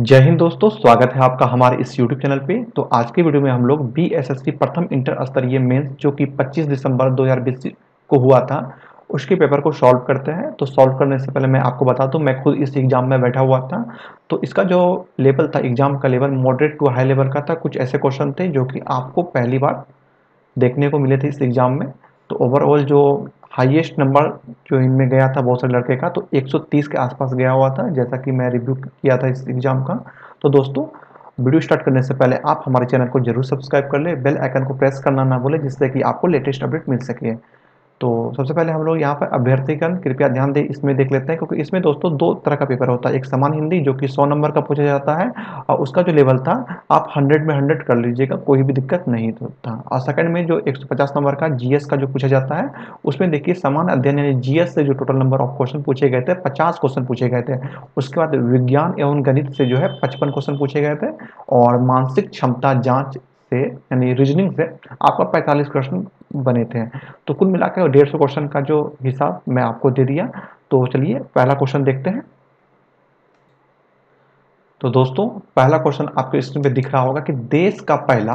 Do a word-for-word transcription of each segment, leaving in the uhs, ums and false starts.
जय हिंद दोस्तों, स्वागत है आपका हमारे इस यूट्यूब चैनल पे। तो आज के वीडियो में हम लोग बी एस एस सी प्रथम इंटर स्तरीय मेंस जो कि पच्चीस दिसंबर दो हज़ार बीस को हुआ था, उसके पेपर को सॉल्व करते हैं। तो सॉल्व करने से पहले मैं आपको बता दूं, मैं खुद इस एग्जाम में बैठा हुआ था। तो इसका जो लेवल था, एग्जाम का level moderate to high level का था। कुछ ऐसे क्वेश्चन थे जो कि आपको पहली बार देखने को मिले थे इस एग्जाम में। तो ओवरऑल जो हाईएस्ट नंबर जो इनमें गया था बहुत सारे लड़के का, तो एक सौ तीस के आसपास गया हुआ था, जैसा कि मैं रिव्यू किया था इस एग्जाम का। तो दोस्तों, वीडियो स्टार्ट करने से पहले आप हमारे चैनल को जरूर सब्सक्राइब कर ले, बेल आइकन को प्रेस करना ना भूलें, जिससे कि आपको लेटेस्ट अपडेट मिल सके। तो सबसे पहले हम लोग यहाँ पर अभ्यर्थीगण कृपया ध्यान दें, इसमें देख लेते हैं, क्योंकि इसमें दोस्तों दो तरह का पेपर होता है। एक सामान्य हिंदी जो कि सौ नंबर का पूछा जाता है, और उसका जो लेवल था आप हंड्रेड में हंड्रेड कर लीजिएगा, कोई भी दिक्कत नहीं होता। और सेकंड में जो एक सौ पचास नंबर का जीएस का जो पूछा जाता है, उसमें देखिए सामान्य अध्ययन यानी जीएस से जो टोटल नंबर ऑफ क्वेश्चन पूछे गए थे, पचास क्वेश्चन पूछे गए थे। उसके बाद विज्ञान एवं गणित से जो है पचपन क्वेश्चन पूछे गए थे, और मानसिक क्षमता जांच से यानी रीजनिंग से आपका पैंतालीस क्वेश्चन बने थे। तो कुल मिलाकर डेढ़ सौ क्वेश्चन का जो हिसाब मैं आपको दे दिया। तो चलिए पहला क्वेश्चन देखते हैं। तो दोस्तों, पहला क्वेश्चन आपके स्क्रीन पे दिख रहा होगा कि देश का पहला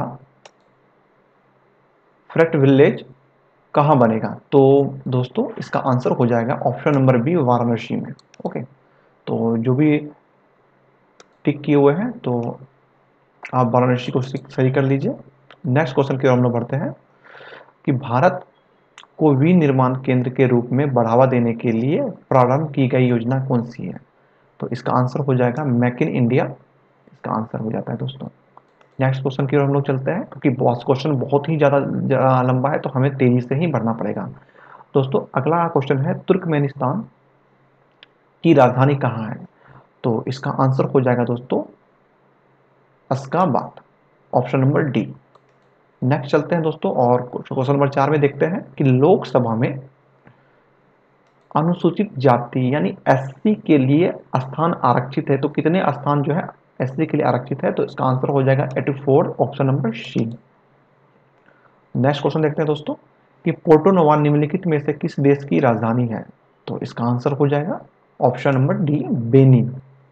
फ्रेट विलेज कहां बनेगा। तो दोस्तों, इसका आंसर हो जाएगा ऑप्शन नंबर बी, वाराणसी में। ओके, तो जो भी टिक किए हुए हैं, तो आप वाराणसी को सही कर लीजिए। नेक्स्ट क्वेश्चन की ओर हम लोग बढ़ते हैं कि भारत को विनिर्माण केंद्र के रूप में बढ़ावा देने के लिए प्रारंभ की गई योजना कौन सी है। तो इसका आंसर हो जाएगा मेक इन इंडिया, इसका आंसर हो जाता है दोस्तों। नेक्स्ट क्वेश्चन की ओर हम लोग चलते हैं, क्योंकि बॉस क्वेश्चन बहुत ही ज़्यादा लंबा है, तो हमें तेजी से ही बढ़ना पड़ेगा। दोस्तों, अगला क्वेश्चन है तुर्कमेनिस्तान की राजधानी कहाँ है। तो इसका आंसर हो जाएगा दोस्तों Ashgabat, option number D. Next चलते हैं दोस्तों, और क्वेश्चन नंबर चार में देखते हैं कि लोकसभा में अनुसूचित जाति यानी एससी के लिए स्थान आरक्षित है, तो कितने स्थान जो है एससी के लिए आरक्षित है। तो इसका आंसर हो जाएगा चौरासी, option number C. Next question देखते हैं दोस्तों कि पोर्टो नोवा निम्नलिखित में से किस देश की राजधानी है। तो इसका आंसर हो जाएगा option number D, Benin.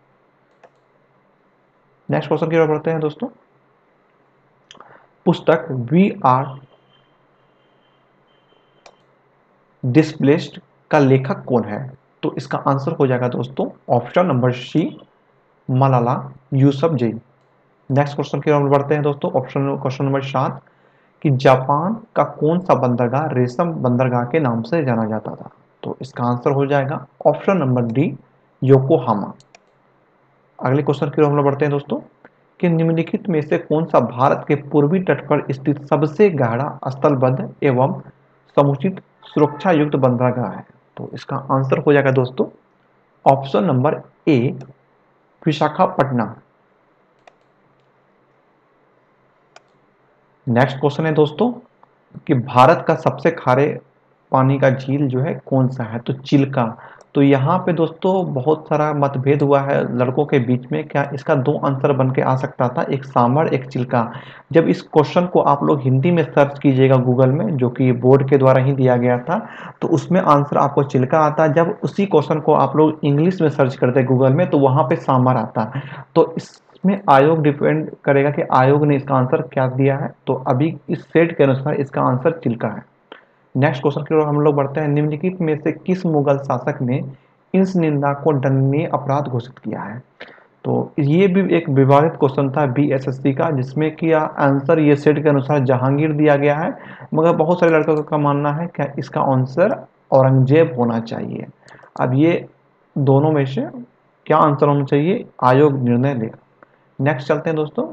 Next question की ओर बढ़ते हैं दोस्तों। पुस्तक वी आर डिस्प्लेस्ड का लेखक कौन है। तो इसका आंसर हो जाएगा दोस्तों option number C, Malala Yousafzai. Next question की ओर बढ़ते हैं दोस्तों। ऑप्शन क्वेश्चन नंबर सात कि जापान का कौन सा बंदरगाह रेशम बंदरगाह के नाम से जाना जाता था। तो इसका आंसर हो जाएगा ऑप्शन नंबर डी, योकोहामा। अगले क्वेश्चन की ओर हम लोग बढ़ते हैं दोस्तों कि निम्नलिखित में से कौन सा भारत के पूर्वी तट पर स्थित सबसे गहरा स्थलबद्ध एवं समुचित सुरक्षा युक्त बंदरगाह है। तो इसका आंसर हो जाएगा दोस्तों option number A, Visakhapatnam. Next question है दोस्तों कि भारत का सबसे खारे पानी का झील जो है कौन सा है। तो चिल्का। तो यहाँ पे दोस्तों बहुत सारा मतभेद हुआ है लड़कों के बीच में, क्या इसका दो आंसर बन के आ सकता था, एक सामर एक चिल्का। जब इस क्वेश्चन को आप लोग हिंदी में सर्च कीजिएगा गूगल में, जो कि बोर्ड के द्वारा ही दिया गया था, तो उसमें आंसर आपको चिल्का आता। जब उसी क्वेश्चन को आप लोग इंग्लिश में सर्च करते गूगल में, तो वहाँ पे सामर आता। तो इस में आयोग डिपेंड करेगा कि आयोग ने इसका आंसर क्या दिया है। तो अभी इस सेट के अनुसार इसका आंसर चिल्का है। नेक्स्ट क्वेश्चन की ओर हम लोग बढ़ते हैं। निम्नलिखित में से किस मुगल शासक ने इस निंदा को दंडनीय अपराध घोषित किया है। तो ये भी एक विवादित क्वेश्चन था बी एस एस सी का, जिसमें कि आंसर ये सेट के अनुसार जहांगीर दिया गया है, मगर बहुत सारे लड़कों का मानना है कि इसका आंसर औरंगजेब होना चाहिए। अब ये दोनों में से क्या आंसर होना चाहिए, आयोग निर्णय लेगा। नेक्स्ट चलते हैं दोस्तों।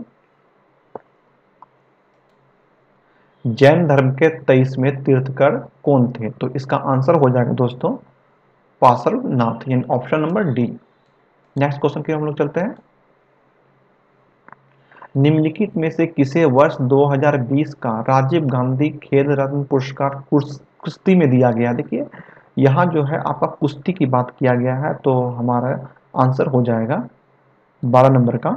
जैन धर्म के तेईसवें तीर्थकर कौन थे। तो इसका आंसर हो जाएगा दोस्तों पार्श्वनाथ, यानी option number D. Next question की हम लोग चलते हैं। निम्नलिखित में से किसे वर्ष दो हज़ार बीस का राजीव गांधी खेल रत्न पुरस्कार कुश्ती में दिया गया। देखिए यहाँ जो है आपका कुश्ती की बात किया गया है, तो हमारा आंसर हो जाएगा बारह नंबर का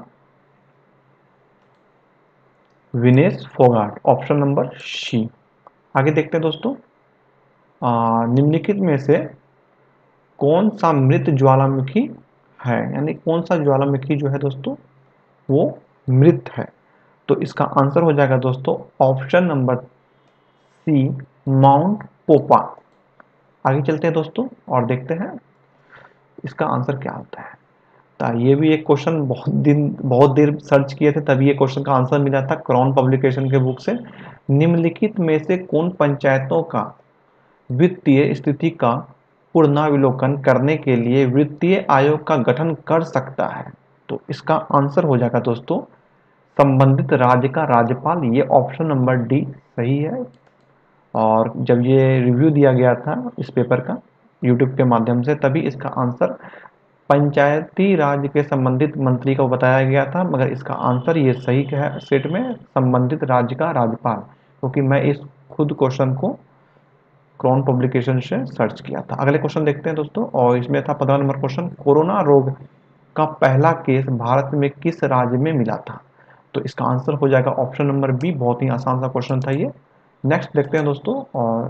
Vinesh Phogat, option number C. आगे देखते हैं दोस्तों। निम्नलिखित में से कौन सा मृत ज्वालामुखी है, यानी कौन सा ज्वालामुखी जो है दोस्तों वो मृत है। तो इसका आंसर हो जाएगा दोस्तों ऑप्शन नंबर सी, माउंट पोपा। आगे चलते हैं दोस्तों और देखते हैं इसका आंसर क्या होता है। तो ये भी एक क्वेश्चन बहुत दिन बहुत देर सर्च किए थे तभी ये क्वेश्चन का आंसर मिला था क्राउन पब्लिकेशन के बुक से। निम्नलिखित में से कौन पंचायतों का वित्तीय स्थिति का पुनरावलोकन करने के लिए वित्तीय आयोग का गठन कर सकता है? तो इसका आंसर हो जाएगा दोस्तों संबंधित राज्य का राज्यपाल। ये ऑप्शन नंबर डी सही है। और जब ये रिव्यू दिया गया था इस पेपर का यूट्यूब के माध्यम से तभी इसका आंसर पंचायती राज के संबंधित मंत्री को बताया गया था, मगर इसका आंसर ये सही है सेट में संबंधित राज्य का राज्यपाल, क्योंकि मैं इस खुद क्वेश्चन को क्राउन पब्लिकेशन से सर्च किया था। अगले क्वेश्चन देखते हैं दोस्तों और इसमें था पंद्रह नंबर क्वेश्चन, कोरोना रोग का पहला केस भारत में किस राज्य में मिला था? तो इसका आंसर हो जाएगा ऑप्शन नंबर बी। बहुत ही आसान सा क्वेश्चन था ये। नेक्स्ट देखते हैं दोस्तों और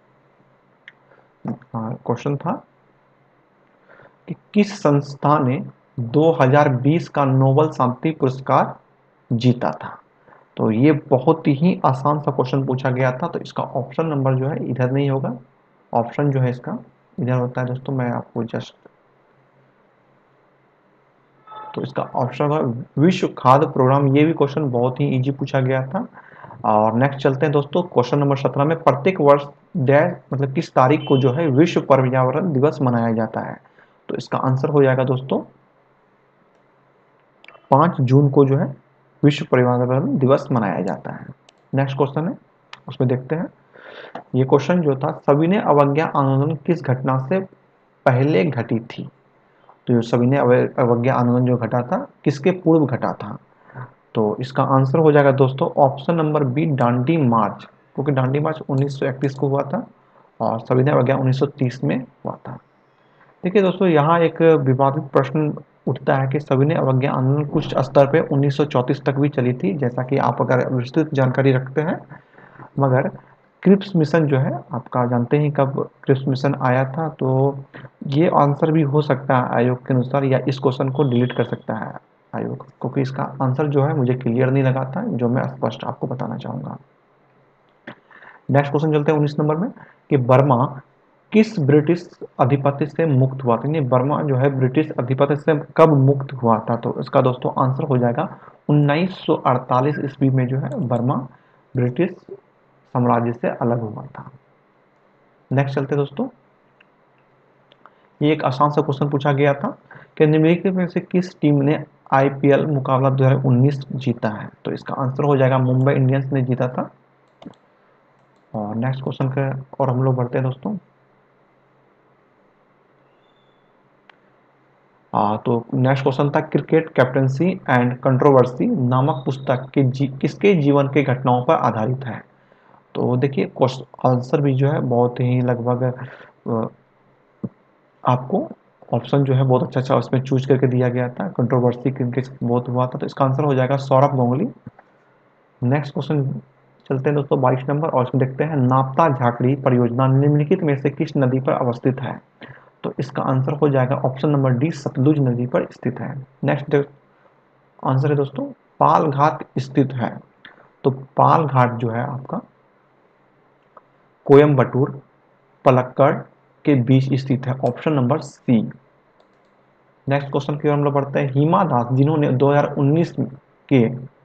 क्वेश्चन था कि किस संस्था ने दो हज़ार बीस का नोबेल शांति पुरस्कार जीता था? तो ये बहुत ही आसान सा क्वेश्चन पूछा गया था। तो इसका ऑप्शन नंबर जो है इधर नहीं होगा, ऑप्शन जो है इसका इधर होता है दोस्तों। मैं आपको जस्ट तो इसका ऑप्शन है विश्व खाद्य प्रोग्राम। ये भी क्वेश्चन बहुत ही इजी पूछा गया था। और नेक्स्ट चलते हैं दोस्तों क्वेश्चन नंबर सत्रह में, प्रत्येक वर्ष डैश मतलब किस तारीख को जो है विश्व पर्यावरण दिवस मनाया जाता है? तो इसका आंसर हो जाएगा दोस्तों पाँच जून को जो है विश्व पर्यावरण दिवस मनाया जाता है। नेक्स्ट क्वेश्चन है उसमें देखते हैं। ये क्वेश्चन जो था सविनय अवज्ञा आंदोलन किस घटना से पहले घटी थी? तो सविनय अवज्ञा आंदोलन जो घटा था किसके पूर्व घटा था? तो इसका आंसर हो जाएगा दोस्तों option number B, Dandi march, क्योंकि दांडी मार्च उन्नीस सौ इकतीस को हुआ था और सविनय अवज्ञा उन्नीस सौ तीस में हुआ था। देखिए दोस्तों यहाँ एक विवादित प्रश्न उठता है कि सविनय अवज्ञा आंदोलन कुछ स्तर पे उन्नीस सौ चौंतीस तक भी चली थी, जैसा कि आप अगर विस्तृत जानकारी रखते हैं। मगर क्रिप्स मिशन जो है आपका जानते ही कब क्रिप्स मिशन आया था, तो ये आंसर भी हो सकता है आयोग के अनुसार, या इस क्वेश्चन को डिलीट कर सकता है आयोग, क्योंकि इसका आंसर जो है मुझे क्लियर नहीं लगा था, जो मैं स्पष्ट आपको बताना चाहूँगा। नेक्स्ट क्वेश्चन चलते हैं उन्नीस नंबर में कि बर्मा किस ब्रिटिश अधिपति से मुक्त हुआ था? यानी बर्मा जो है ब्रिटिश अधिपति से कब मुक्त हुआ था? तो इसका दोस्तों आंसर हो जाएगा उन्नीस सौ अड़तालीस ईस्वी में जो है बर्मा ब्रिटिश साम्राज्य से अलग हुआ था। नेक्स्ट चलते दोस्तों, ये एक आसान सा क्वेश्चन पूछा गया था कि निम्नलिखित में से किस टीम ने आईपीएल मुकाबला दो हज़ार उन्नीस जीता है? तो इसका आंसर हो जाएगा मुंबई इंडियंस ने जीता था। और नेक्स्ट क्वेश्चन का और हम लोग बढ़ते हैं दोस्तों। आ, तो नेक्स्ट क्वेश्चन था क्रिकेट कैप्टनसी एंड कंट्रोवर्सी नामक पुस्तक के जी, किसके जीवन के घटनाओं पर आधारित है? तो देखिए आंसर भी जो है बहुत ही लगभग आपको ऑप्शन जो है बहुत अच्छा अच्छा उसमें चूज करके दिया गया था, कंट्रोवर्सी किनके बहुत हुआ था। तो इसका आंसर हो जाएगा सौरभ गांगुली। नेक्स्ट क्वेश्चन चलते हैं दोस्तों बाईस नंबर और इसमें देखते हैं नापता झाकड़ी परियोजना निम्नलिखित में से किस नदी पर अवस्थित है? तो इसका आंसर हो जाएगा ऑप्शन नंबर डी, सतलुज नदी पर स्थित है। नेक्स्ट आंसर है दोस्तों पाल घाट स्थित है। तो पाल घाट जो है आपका कोयम्बटूर पलक्कड़ के बीच स्थित है, option number C. Next question की ओर हम लोग बढ़ते हैं। हिमा दास जिन्होंने दो हज़ार उन्नीस के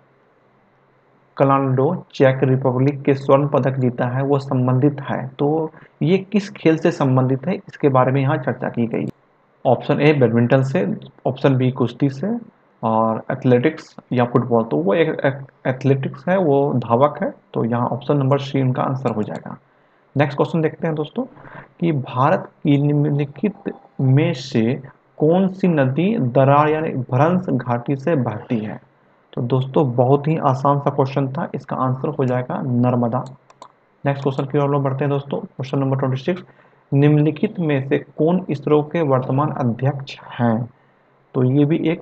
कलांडो चेक रिपब्लिक के स्वर्ण पदक जीता है वो संबंधित है, तो ये किस खेल से संबंधित है इसके बारे में यहाँ चर्चा की गई। ऑप्शन ए बैडमिंटन से, ऑप्शन बी कुश्ती से, और एथलेटिक्स या फुटबॉल। तो वो एक एथलेटिक्स है, वो धावक है, तो यहाँ ऑप्शन नंबर सी उनका आंसर हो जाएगा। नेक्स्ट क्वेश्चन देखते हैं दोस्तों कि भारत की निम्नलिखित में से कौन सी नदी दरार यानी भ्रंश घाटी से बहती है? तो दोस्तों बहुत ही आसान सा क्वेश्चन था, इसका आंसर हो जाएगा नर्मदा। नेक्स्ट क्वेश्चन की ओर बढ़ते हैं दोस्तों। क्वेश्चन नंबर छब्बीस, निम्नलिखित में से कौन इसरो के वर्तमान अध्यक्ष हैं? तो ये भी एक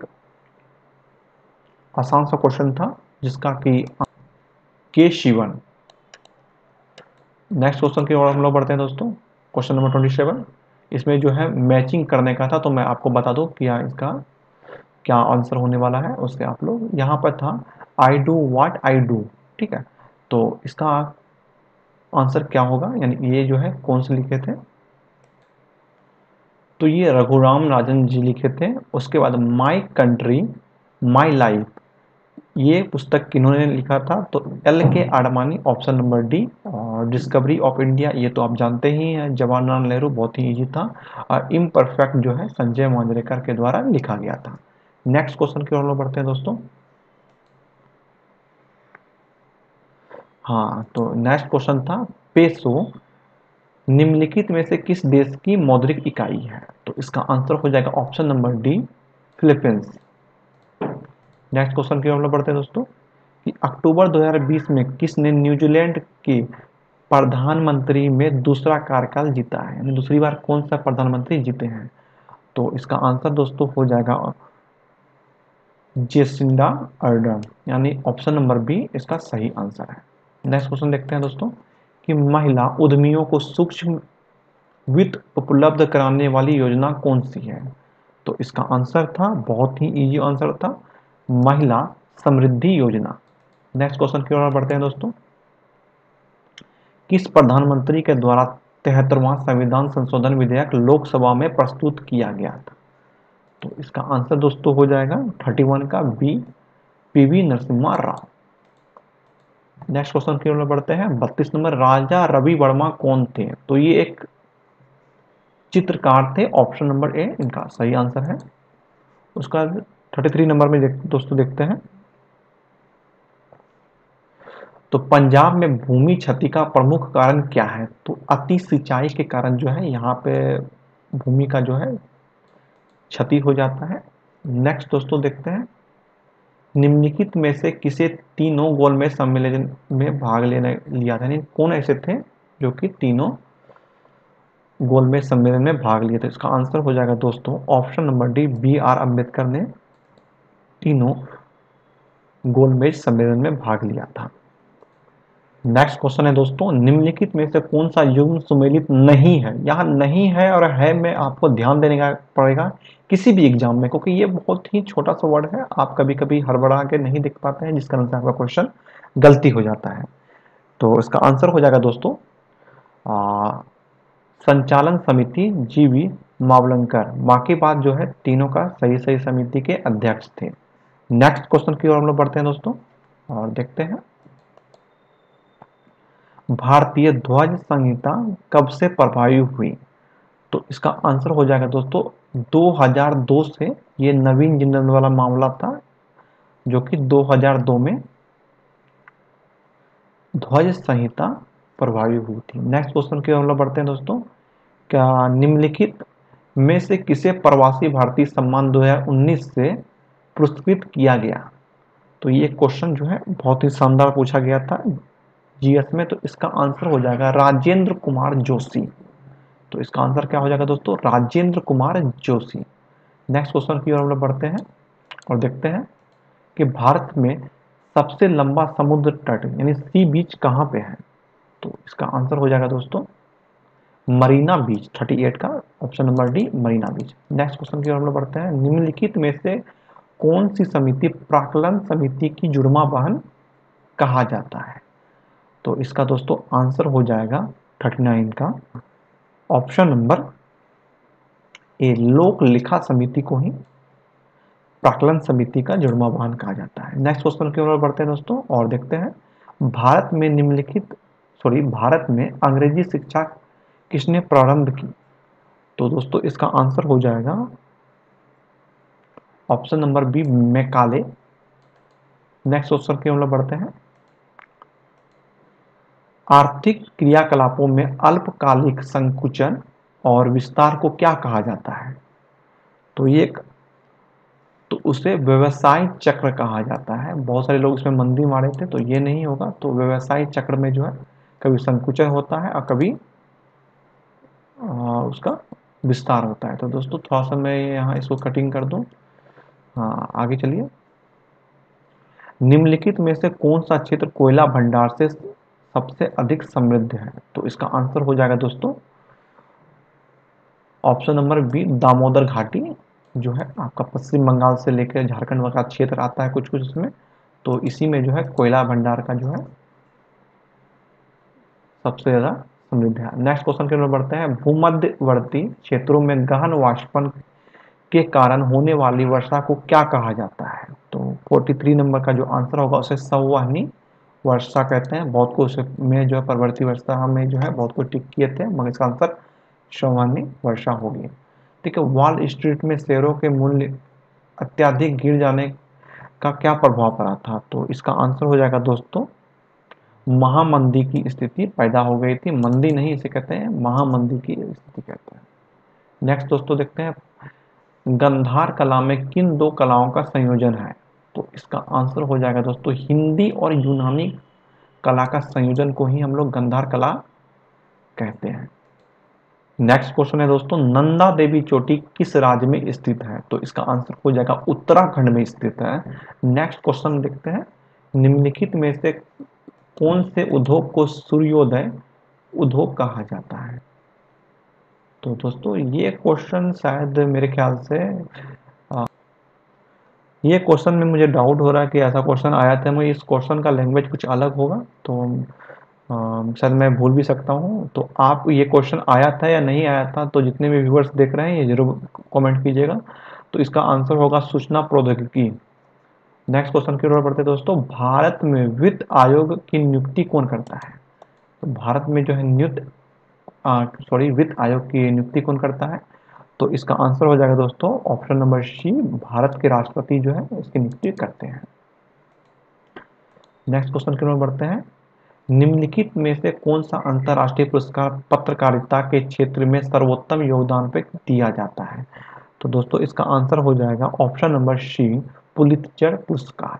आसान सा क्वेश्चन था जिसका कि के शिवन। नेक्स्ट क्वेश्चन की ओर हम लोग बढ़ते हैं दोस्तों। क्वेश्चन नंबर सत्ताईस, इसमें जो है मैचिंग करने का था, तो मैं आपको बता दूं कि यहाँ इसका क्या आंसर होने वाला है उसके आप लोग, यहाँ पर था I do what I do, ठीक है। तो इसका आंसर क्या होगा, यानी ये जो है कौन से लिखे थे, तो ये रघुराम राजन जी लिखे थे। उसके बाद माई कंट्री माई लाइफ, ये पुस्तक किन्होंने लिखा था, तो L K Advani, option number D. और डिस्कवरी ऑफ इंडिया, ये तो आप जानते ही हैं, जवाहरलाल नेहरू, बहुत ही इजी था। और इम्परफेक्ट जो है संजय मांजरेकर के द्वारा लिखा गया था। नेक्स्ट क्वेश्चन की ओर बढ़ते हैं दोस्तों। हाँ, तो नेक्स्ट क्वेश्चन था पेसो निम्नलिखित में से किस देश की मौद्रिक इकाई है, तो इसका आंसर हो जाएगा option number D, Philippines. Next question की ओर बढ़ते हैं दोस्तों कि अक्टूबर दो हज़ार बीस में किसने न्यूजीलैंड के प्रधानमंत्री में दूसरा कार्यकाल जीता है, यानी दूसरी बार कौन सा प्रधानमंत्री जीते हैं, तो इसका आंसर दोस्तों हो जाएगा जेसिंडा अर्डर्न, यानी ऑप्शन नंबर बी इसका सही आंसर है। नेक्स्ट क्वेश्चन देखते हैं दोस्तों कि महिला उद्यमियों को सूक्ष्म वित्त उपलब्ध कराने वाली योजना कौन सी है, तो इसका आंसर था, बहुत ही इजी आंसर था, महिला समृद्धि योजना। नेक्स्ट क्वेश्चन की ओर बढ़ते हैं दोस्तों, किस प्रधानमंत्री के द्वारा तिहत्तरवां संविधान संशोधन विधेयक लोकसभा में प्रस्तुत किया गया था, तो इसका आंसर दोस्तों हो जाएगा इकतीस का B, PV Narasimha Rao. Next question की ओर बढ़ते हैं, बत्तीस नंबर, राजा रवि वर्मा कौन थे, तो ये एक चित्रकार थे, ऑप्शन नंबर ए इनका सही आंसर है। उसका तैंतीस नंबर में देख, दोस्तों देखते हैं, तो पंजाब में भूमि क्षति का प्रमुख कारण क्या है, तो अति सिंचाई के कारण जो है यहाँ पे भूमि का जो है क्षति हो जाता है। नेक्स्ट दोस्तों देखते हैं, निम्नलिखित में से किसे तीनों गोलमेज सम्मेलन में भाग लेने लिया था, यानी कौन ऐसे थे जो कि तीनों गोलमेज सम्मेलन में भाग लिए थे, इसका आंसर हो जाएगा दोस्तों option number D, B R Ambedkar ने तीनों गोलमेज सम्मेलन में भाग लिया था। नेक्स्ट क्वेश्चन है दोस्तों, निम्नलिखित में से कौन सा युग्म सुमेलित नहीं है, यहाँ नहीं है और है में आपको ध्यान देने का पड़ेगा किसी भी एग्जाम में, क्योंकि ये बहुत ही छोटा सा वर्ड है, आप कभी कभी हड़बड़ा के नहीं देख पाते हैं, जिस कारण से आपका क्वेश्चन गलती हो जाता है। तो इसका आंसर हो जाएगा दोस्तों आ, संचालन समिति जीवी मावलंकर, बाकी बात जो है तीनों का सही सही समिति के अध्यक्ष थे। नेक्स्ट क्वेश्चन की ओर हम लोग बढ़ते हैं दोस्तों और देखते हैं, भारतीय ध्वज संहिता कब से प्रभावी हुई, तो इसका आंसर हो जाएगा दोस्तों दो हज़ार दो से, ये नवीन जिंदल वाला मामला था जो कि दो हज़ार दो में ध्वज संहिता प्रभावी हुई थी। नेक्स्ट क्वेश्चन की ओर बढ़ते हैं दोस्तों, क्या निम्नलिखित में से किसे प्रवासी भारतीय सम्मान दो हज़ार उन्नीस से पुरस्कृत किया गया, तो ये क्वेश्चन जो है बहुत ही शानदार पूछा गया था जीएस में, तो इसका आंसर हो जाएगा राजेंद्र कुमार जोशी। तो इसका आंसर क्या हो जाएगा दोस्तों, राजेंद्र कुमार जोशी। नेक्स्ट क्वेश्चन की ओर हम लोग बढ़ते हैं और देखते हैं कि भारत में सबसे लंबा समुद्र तट यानी सी बीच कहाँ पे है, तो इसका आंसर हो जाएगा दोस्तों मरीना बीच, अड़तीस का option number D, Marina Beach. Next question की ओर हम लोग बढ़ते हैं, निम्नलिखित में से कौन सी समिति प्राक्कलन समिति की जुड़वा बहन कहा जाता है, तो इसका दोस्तों आंसर हो जाएगा उनतालीस का ऑप्शन नंबर ए, लोक लेखा समिति को ही प्राक्कलन समिति का जुड़वा वाहन कहा जाता है। नेक्स्ट क्वेश्चन की ओर बढ़ते हैं दोस्तों और देखते हैं, भारत में निम्नलिखित सॉरी भारत में अंग्रेजी शिक्षा किसने प्रारंभ की, तो दोस्तों इसका आंसर हो जाएगा option number B, Macaulay. Next question की ओर बढ़ते हैं, आर्थिक क्रियाकलापों में अल्पकालिक संकुचन और विस्तार को क्या कहा जाता है, तो ये तो उसे व्यवसाय चक्र कहा जाता है। बहुत सारे लोग इसमें मंदी मारे थे, तो ये नहीं होगा, तो व्यवसाय चक्र में जो है कभी संकुचन होता है और कभी आ, उसका विस्तार होता है। तो दोस्तों थोड़ा सा मैं यहाँ इसको कटिंग कर दूं, हाँ आगे चलिए। निम्नलिखित में से कौन सा क्षेत्र कोयला भंडार से सबसे अधिक समृद्ध है, तो इसका आंसर हो जाएगा दोस्तों ऑप्शन नंबर बी, दामोदर घाटी। जो है आपका पश्चिम बंगाल से लेकर झारखंड का क्षेत्र आता है कुछ कुछ इसमें, तो इसी में जो है कोयला भंडार का जो है सबसे ज्यादा समृद्ध है। नेक्स्ट क्वेश्चन की ओर बढ़ते हैं। भूमध्यवर्ती क्षेत्रों में गहन वाष्पन के कारण होने वाली वर्षा को क्या कहा जाता है? तो तैंतालीस नंबर का जो आंसर होगा उसे संवहनी वर्षा कहते हैं। बहुत को में जो है परवर्ती वर्षा में जो है बहुत को टिक किए थे, मगर इसका आंसर संवहनी वर्षा होगी। ठीक है। वॉल स्ट्रीट में शेयरों के मूल्य अत्यधिक गिर जाने का क्या प्रभाव पड़ा था? तो इसका आंसर हो जाएगा दोस्तों महामंदी की स्थिति पैदा हो गई थी। मंदी नहीं इसे कहते हैं, महामंदी की स्थिति कहते हैं। नेक्स्ट दोस्तों देखते हैं, गंधार कला में किन दो कलाओं का संयोजन है? तो इसका आंसर हो जाएगा दोस्तों हिंदी और यूनानी कला का संयोजन को ही हम लोग गंधार कला कहते हैं। नेक्स्ट क्वेश्चन है दोस्तों, नंदा देवी चोटी किस राज्य में स्थित है? तो इसका आंसर हो जाएगा उत्तराखंड में स्थित है। नेक्स्ट क्वेश्चन देखते हैं, निम्नलिखित में से कौन से उद्योग को सूर्योदय उद्योग कहा जाता है? तो दोस्तों ये क्वेश्चन शायद मेरे ख्याल से आ, ये क्वेश्चन में मुझे डाउट हो रहा है कि ऐसा क्वेश्चन आया था, मुझे इस क्वेश्चन का लैंग्वेज कुछ अलग होगा, तो शायद मैं भूल भी सकता हूँ। तो आप ये क्वेश्चन आया था या नहीं आया था, तो जितने भी व्यूअर्स देख रहे हैं ये जरूर कमेंट कीजिएगा। तो इसका आंसर होगा सूचना प्रौद्योगिकी। नेक्स्ट क्वेश्चन की ओर बढ़ते दोस्तों, भारत में वित्त आयोग की नियुक्ति कौन करता है? तो भारत में जो है नियुक्त सॉरी वित्त आयोग की नियुक्ति कौन करता है? तो इसका आंसर हो जाएगा दोस्तों ऑप्शन नंबर सी, भारत के राष्ट्रपति जो है इसकी नियुक्ति करते हैं। नेक्स्ट क्वेश्चन की ओर बढ़ते हैं, निम्नलिखित में से कौन सा अंतर्राष्ट्रीय पुरस्कार पत्रकारिता के क्षेत्र में सर्वोत्तम योगदान पर दिया जाता है? तो दोस्तों इसका आंसर हो जाएगा ऑप्शन नंबर सी, पुलित्जर पुरस्कार,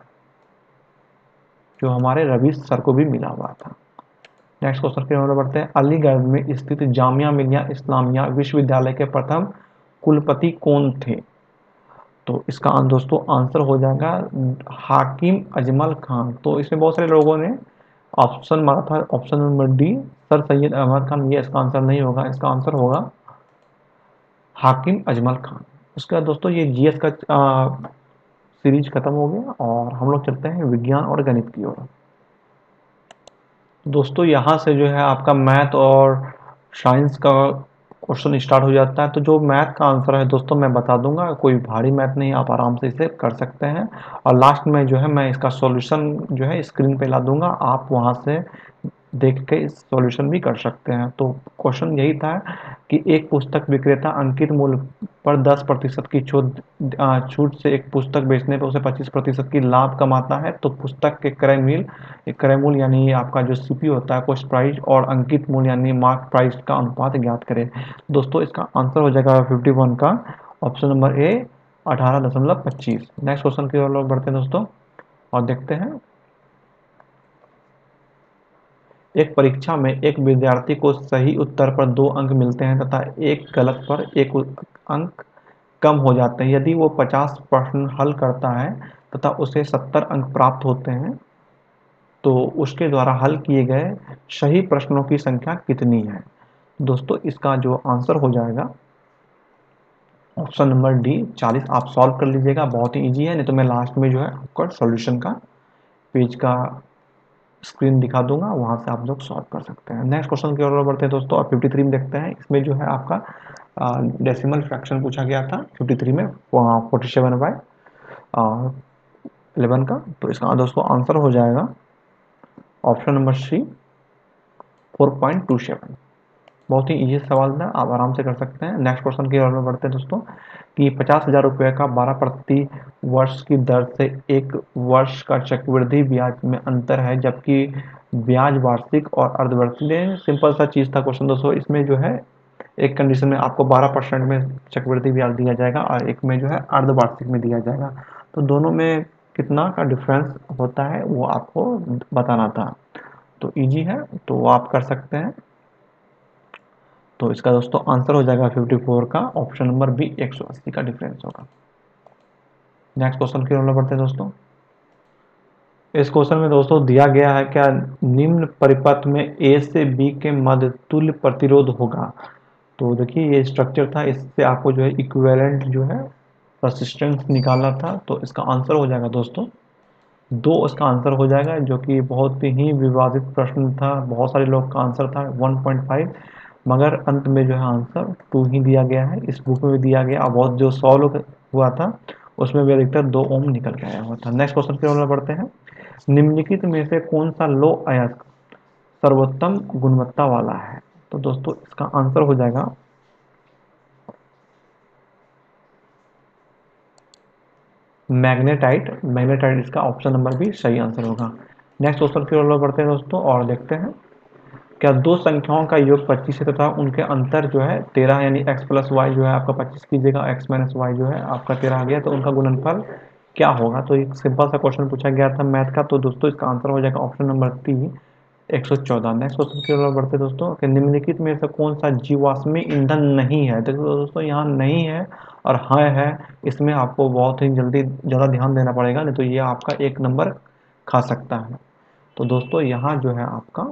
जो हमारे रवि सर को भी मिला हुआ था। नेक्स्ट क्वेश्चन की ओर बढ़ते हैं, अलीगढ़ में स्थित जामिया मिलिया इस्लामिया विश्वविद्यालय के प्रथम कुलपति कौन थे? तो इसका दोस्तों आंसर हो जाएगा हाकिम अजमल खान। तो इसमें बहुत सारे लोगों ने ऑप्शन मारा था, option number D sir Syed Ahmed Khan, ये इसका आंसर नहीं होगा, इसका आंसर होगा हाकिम अजमल खान। उसके बाद दोस्तों ये जीएस का आ, सीरीज खत्म हो गया और हम लोग चलते हैं विज्ञान और गणित की ओर। दोस्तों यहाँ से जो है आपका मैथ और साइंस का क्वेश्चन स्टार्ट हो जाता है। तो जो मैथ का आंसर है दोस्तों मैं बता दूंगा, कोई भारी मैथ नहीं, आप आराम से इसे कर सकते हैं। और लास्ट में जो है मैं इसका सॉल्यूशन जो है स्क्रीन पे ला दूंगा, आप वहाँ से देख के इस सॉल्यूशन भी कर सकते हैं। तो क्वेश्चन यही था कि एक पुस्तक विक्रेता अंकित मूल्य पर दस प्रतिशत की छूट छूट से एक पुस्तक बेचने पर उसे पच्चीस प्रतिशत की लाभ कमाता है। तो पुस्तक के क्रय मूल्य क्रय मूल्य यानी आपका जो सीपी होता है कॉस्ट प्राइस और अंकित मूल्य यानी मार्क प्राइस का अनुपात ज्ञात करें। दोस्तों इसका आंसर हो जाएगा इक्यावन का ऑप्शन नंबर ए, अठारह दशमलव पच्चीस। नेक्स्ट क्वेश्चन की ओर बढ़ते हैं दोस्तों और देखते हैं, एक परीक्षा में एक विद्यार्थी को सही उत्तर पर दो अंक मिलते हैं तथा एक गलत पर एक अंक कम हो जाते हैं। यदि वो पचास प्रश्न हल करता है तथा उसे सत्तर अंक प्राप्त होते हैं तो उसके द्वारा हल किए गए सही प्रश्नों की संख्या कितनी है? दोस्तों इसका जो आंसर हो जाएगा ऑप्शन नंबर डी चालीस। आप सॉल्व कर लीजिएगा, बहुत ही इजी है, नहीं तो मैं लास्ट में जो है आपका सॉल्यूशन का पेज का स्क्रीन दिखा दूंगा, वहां से आप लोग सॉल्व कर सकते हैं। नेक्स्ट क्वेश्चन की ओर बढ़ते हैं दोस्तों और तिरेपन में देखते हैं। इसमें जो है आपका डेसिमल फ्रैक्शन पूछा गया था तिरेपन में सैंतालीस बाय इलेवन का। तो इसका दोस्तों आंसर हो जाएगा option number C, four point two seven. बहुत ही इजी सवाल था, आप आराम से कर सकते हैं। नेक्स्ट क्वेश्चन की ओर में बढ़ते हैं दोस्तों कि पचास हजार रुपये का बारह प्रति वर्ष की दर से एक वर्ष का चक्रवृद्धि ब्याज में अंतर है, जबकि ब्याज वार्षिक और अर्धवार्षिक। सिंपल सा चीज था क्वेश्चन दोस्तों। इसमें जो है एक कंडीशन में आपको बारह परसेंट में चक्रवृद्धि ब्याज दिया जाएगा और एक में जो है अर्धवार्षिक में दिया जाएगा। तो दोनों में कितना का डिफरेंस होता है वो आपको बताना था। तो इजी है, तो वो आप कर सकते हैं। तो इसका दोस्तों आंसर हो जाएगा चौवन का ऑप्शन नंबर बी, एक सौ अस्सी का डिफरेंस होगा। नेक्स्ट क्वेश्चन की ओर बढ़ते हैं दोस्तों। इस क्वेश्चन में दोस्तों दिया गया है क्या निम्न परिपथ में ए से बी के मध्य तुल्य प्रतिरोध होगा? तो देखिए ये स्ट्रक्चर था, इससे आपको जो है इक्विवेलेंट जो है रेसिस्टेंस निकाला था, तो इसका आंसर हो जाएगा दोस्तों दो इसका आंसर हो जाएगा, जो कि बहुत ही विवादित प्रश्न था। बहुत सारे लोग का आंसर था वन पॉइंट फाइव, मगर अंत में जो है आंसर टू ही दिया गया है। इस बुक में भी दिया गया, और बहुत जो सॉल्व हुआ था उसमें भी अधिकतर दो ओम निकल के आया हुआ था। नेक्स्ट क्वेश्चन की ओर बढ़ते हैं। निम्नलिखित में से कौन सा लो अयस्क सर्वोत्तम गुणवत्ता वाला है? तो दोस्तों इसका आंसर हो जाएगा मैग्नेटाइट। मैग्नेटाइट इसका ऑप्शन नंबर भी सही आंसर होगा। नेक्स्ट क्वेश्चन की ओर बढ़ते हैं दोस्तों, और देखते हैं क्या दो संख्याओं का योग पच्चीस है तथा उनके अंतर जो है तेरह, यानी x प्लस वाई जो है आपका पच्चीस कीजिएगा, x माइनस वाई जो है आपका तेरह आ गया, तो उनका गुणनफल क्या होगा? तो एक सिंपल सा क्वेश्चन पूछा गया था मैथ का, तो दोस्तों इसका आंसर हो जाएगा ऑप्शन नंबर ती एक सौ चौदह। नेक्स्ट क्वेश्चन की ओर बढ़ते दोस्तों कि निम्नलिखित में से कौन सा जीवाश्मी ईंधन नहीं है? देखो दोस्तों यहाँ नहीं है और हाँ है, इसमें आपको बहुत ही जल्दी ज़्यादा ध्यान देना पड़ेगा, नहीं तो ये आपका एक नंबर खा सकता है। तो दोस्तों यहाँ जो है आपका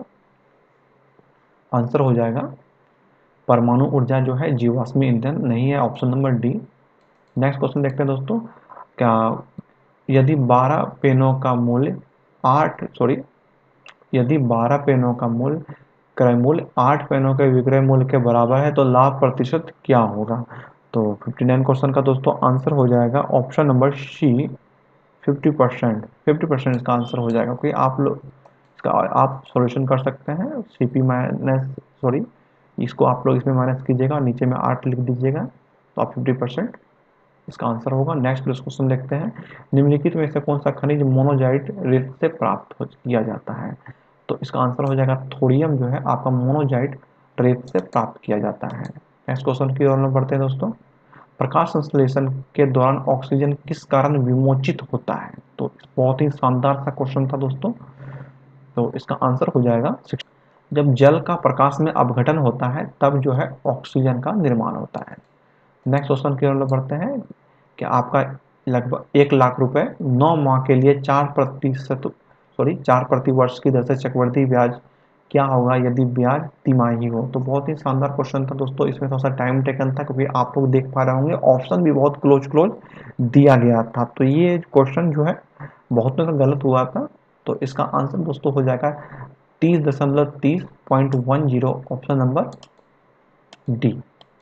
आंसर हो जाएगा परमाणु ऊर्जा जो है जीवाश्मी ईंधन नहीं है, option number D. Next question देखते हैं दोस्तों, क्या यदि बारह पेनों का मूल्य आठ सॉरी यदि बारह पेनों का मूल्य क्रय मूल्य आठ पेनों के विक्रय मूल्य के बराबर है तो लाभ प्रतिशत क्या होगा? तो उनसठ क्वेश्चन का दोस्तों आंसर हो जाएगा option number C fifty percent. Fifty percent इसका आंसर हो जाएगा, क्योंकि आप लोग इसका आप सॉल्यूशन कर सकते हैं। सी पी माइनस सॉरी इसको आप लोग इसमें माइनस कीजिएगा और नीचे में आठ लिख दीजिएगा, तो आप फिफ्टी परसेंट इसका आंसर होगा। नेक्स्ट क्वेश्चन देखते हैं। निम्नलिखित में से कौन सा खनिज मोनोजाइट रेत से प्राप्त हो किया जाता है? तो इसका आंसर हो जाएगा थोरियम जो है आपका मोनोजाइट रेत से प्राप्त किया जाता है। नेक्स्ट क्वेश्चन की ओर बढ़ते हैं दोस्तों। प्रकाश संश्लेषण के दौरान ऑक्सीजन किस कारण विमोचित होता है? तो बहुत ही शानदार सा क्वेश्चन था दोस्तों, तो इसका आंसर हो जाएगा जब जल का प्रकाश में अपघटन होता है तब जो है ऑक्सीजन का निर्माण होता है। नेक्स्ट क्वेश्चन की ओर बढ़ते हैं कि आपका लगभग एक लाख रुपए नौ माह के लिए चार प्रतिशत सॉरी चार प्रति वर्ष की दर से चक्रवृद्धि ब्याज क्या होगा यदि ब्याज तिमाही हो? तो बहुत ही शानदार क्वेश्चन था दोस्तों, इसमें थोड़ा सा टाइम टेकन था क्योंकि आप लोग देख पा रहे होंगे ऑप्शन भी बहुत क्लोज क्लोज दिया गया था, तो ये क्वेश्चन जो है बहुत में गलत हुआ था। तो इसका आंसर दोस्तों हो जाएगा तीस दशमलव तीस point one zero, option number D.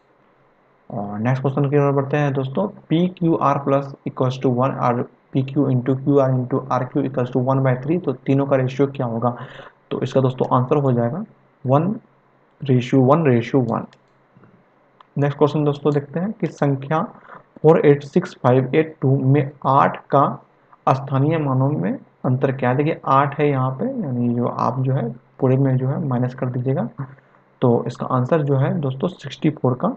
और नेक्स्ट क्वेश्चन की ओर बढ़ते हैं दोस्तों। P Q R plus equals to one और P Q into Q R into R Q equals to one by three, तो तीनों का रेशियो क्या होगा? तो इसका दोस्तों आंसर हो जाएगा one ratio one ratio one. Next question दोस्तों देखते हैं कि संख्या four eight six five eight two में आठ का स्थानीय मानों में अंतर क्या है? देखिए आठ है यहाँ पे, यानी जो आप जो है पूरे में जो है माइनस कर दीजिएगा, तो इसका आंसर जो है दोस्तों सिक्सटी फोर का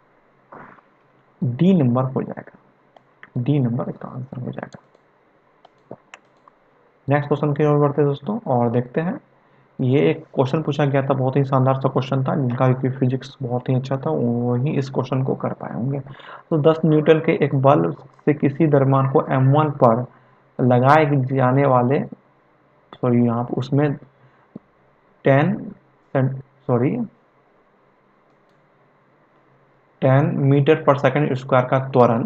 डी नंबर हो जाएगा। डी नंबर इसका आंसर हो जाएगा। नेक्स्ट क्वेश्चन की ओर बढ़ते हैं दोस्तों, और देखते हैं। ये एक क्वेश्चन पूछा गया था, बहुत ही शानदार सा क्वेश्चन था, जिनका फिजिक्स बहुत ही अच्छा था वही इस क्वेश्चन को कर पाए होंगे। तो दस न्यूटन के एक बल से किसी द्रव्यमान को एम वन पर लगाए जाने वाले सॉरी यहाँ उसमें ten sorry ten metre per second square का त्वरण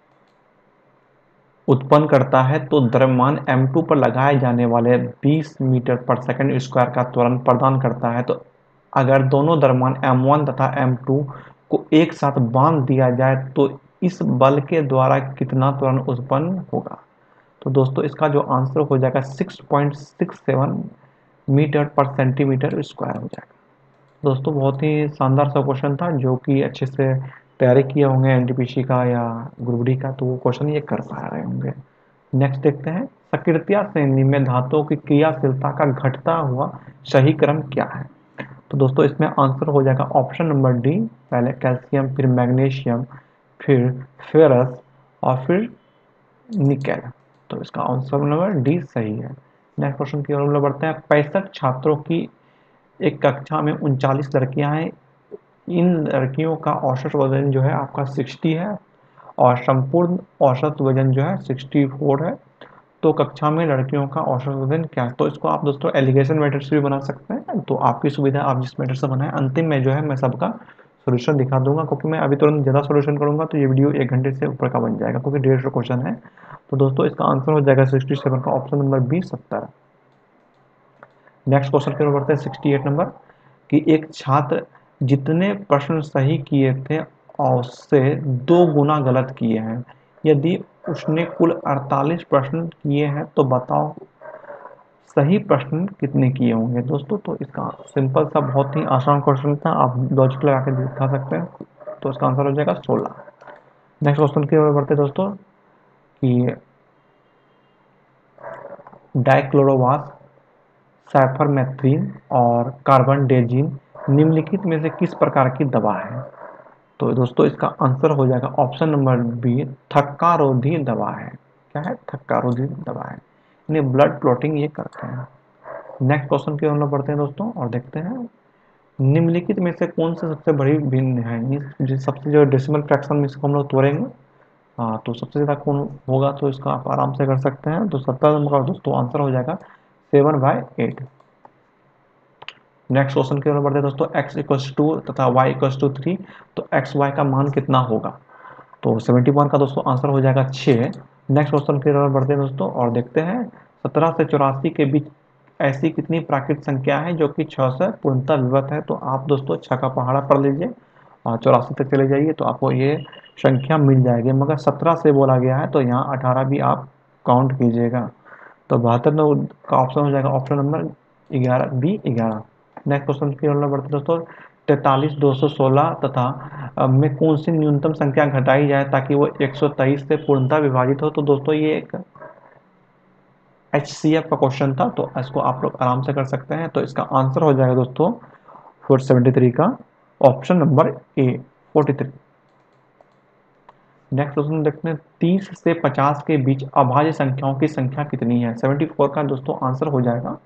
उत्पन्न करता है, तो द्रव्यमान एम टू पर लगाए जाने वाले बीस मीटर पर सेकंड स्क्वायर का त्वरण प्रदान करता है। तो अगर दोनों द्रव्यमान एम वन तथा एम टू को एक साथ बांध दिया जाए तो इस बल के द्वारा कितना त्वरण उत्पन्न होगा? तो दोस्तों इसका जो आंसर हो जाएगा six point six seven metre per centimetre square हो जाएगा। दोस्तों बहुत ही शानदार सा क्वेश्चन था, जो कि अच्छे से तैयारी किए होंगे एनटीपीसी का या ग्रुप डी का, तो वो क्वेश्चन ये कर पा रहे होंगे। नेक्स्ट देखते हैं। सक्रियता श्रेणी में धातुओं की क्रियाशीलता का घटता हुआ सही क्रम क्या है? तो दोस्तों इसमें आंसर हो जाएगा ऑप्शन नंबर डी, पहले कैल्शियम, फिर मैग्नीशियम, फिर फेरस और फिर निकेल। तो इसका आंसर नंबर डी सही है। नेक्स्ट क्वेश्चन की ओर बढ़ते हैं। पैंसठ छात्रों की एक कक्षा में उनचालीस लड़कियां हैं, इन लड़कियों का औसत वजन जो है आपका साठ है और संपूर्ण औसत वजन जो है चौंसठ है, तो कक्षा में लड़कियों का औसत वजन क्या है? तो इसको आप दोस्तों एलिगेशन मेथड से भी बना सकते हैं, तो आपकी सुविधा आप जिस मेथड से बनाएं। अंतिम में जो है मैं सबका सोल्यूशन दिखा दूंगा, क्योंकि मैं अभी तुरंत ज़्यादा सोल्यूशन करूंगा तो ये वीडियो एक घंटे से ऊपर का बन जाएगा, क्योंकि डेढ़ सौ क्वेश्चन है। तो दोस्तों इसका आंसर हो जाएगा सिक्सटी सेवन का ऑप्शन नंबर बी, सत्तर। नेक्स्ट क्वेश्चन की ओर बढ़ते हैं, सिक्सटी एट नंबर, कि एक छात्र जितने प्रश्न सही किए थे और उससे दो गुना गलत किए हैं, यदि उसने कुल अड़तालीस प्रश्न किए हैं तो बताओ सही प्रश्न कितने किए होंगे। दोस्तों तो इसका सिंपल सा बहुत ही आसान क्वेश्चन था, आप लॉजिक लगा के दिखा सकते हैं। तो इसका आंसर हो जाएगा सोलह। नेक्स्ट क्वेश्चन की ओर बढ़ते हैं दोस्तों, कि डाइक्लोरोवास, साइपरमेथ्रिन और कार्बन डेजिन निम्नलिखित में से किस प्रकार की दवा है। तो दोस्तों इसका आंसर हो जाएगा ऑप्शन नंबर बी, थक्कारोधी दवा है। क्या है? थक्कारोधी दवा है। इन्हें ब्लड क्लॉटिंग ये करते हैं। नेक्स्ट क्वेश्चन की ओर हम लोग बढ़ते हैं दोस्तों और देखते हैं, निम्नलिखित में से कौन सा सबसे बड़ी भिन्न है। ये सबसे जो डेसिमल फ्रैक्शन में इसको हम लोग तोड़ेंगे, हाँ तो सबसे ज़्यादा कौन होगा, तो इसका आप आराम से कर सकते हैं। तो सत्तर नंबर का दोस्तों आंसर हो जाएगा seven by eight. Next question की ओर बढ़ते हैं दोस्तों, x इक्वल्स टू तथा y इक्वल्स टू थ्री, तो एक्स वाई का मान कितना होगा। तो सेवेंटी वन का दोस्तों आंसर हो जाएगा छः। नेक्स्ट क्वेश्चन की ओर बढ़ते हैं दोस्तों और देखते हैं, सत्रह से चौरासी के बीच ऐसी कितनी प्राकृतिक संख्या है जो कि छः से पूर्णतः विभक्त है। तो आप दोस्तों छः का पहाड़ा पढ़ लीजिए और चौरासी तक चले जाइए तो आपको ये संख्या मिल जाएगी, मगर सत्रह से बोला गया है तो यहाँ अठारह भी आप काउंट कीजिएगा। तो बहत्तर का ऑप्शन हो जाएगा ऑप्शन नंबर ग्यारह, बी ग्यारह। नेक्स्ट क्वेश्चन की ओर बढ़ते दोस्तों, तैंतालीस दो सौ सोलह तथा में कौन सी न्यूनतम संख्या घटाई जाए ताकि वो एक सौ तेईस से पूर्णतः विभाजित हो। तो दोस्तों ये एक एच सी एफ का क्वेश्चन था, तो इसको आप लोग आराम से कर सकते हैं। तो इसका आंसर हो जाएगा दोस्तों फोर सेवेंटी थ्री का option number A, forty three. Next question देखते हैं, तीस से पचास के बीच अभाज्य संख्याओं की संख्या कितनी है। सेवेंटी फोर का दोस्तों आंसर हो जाएगा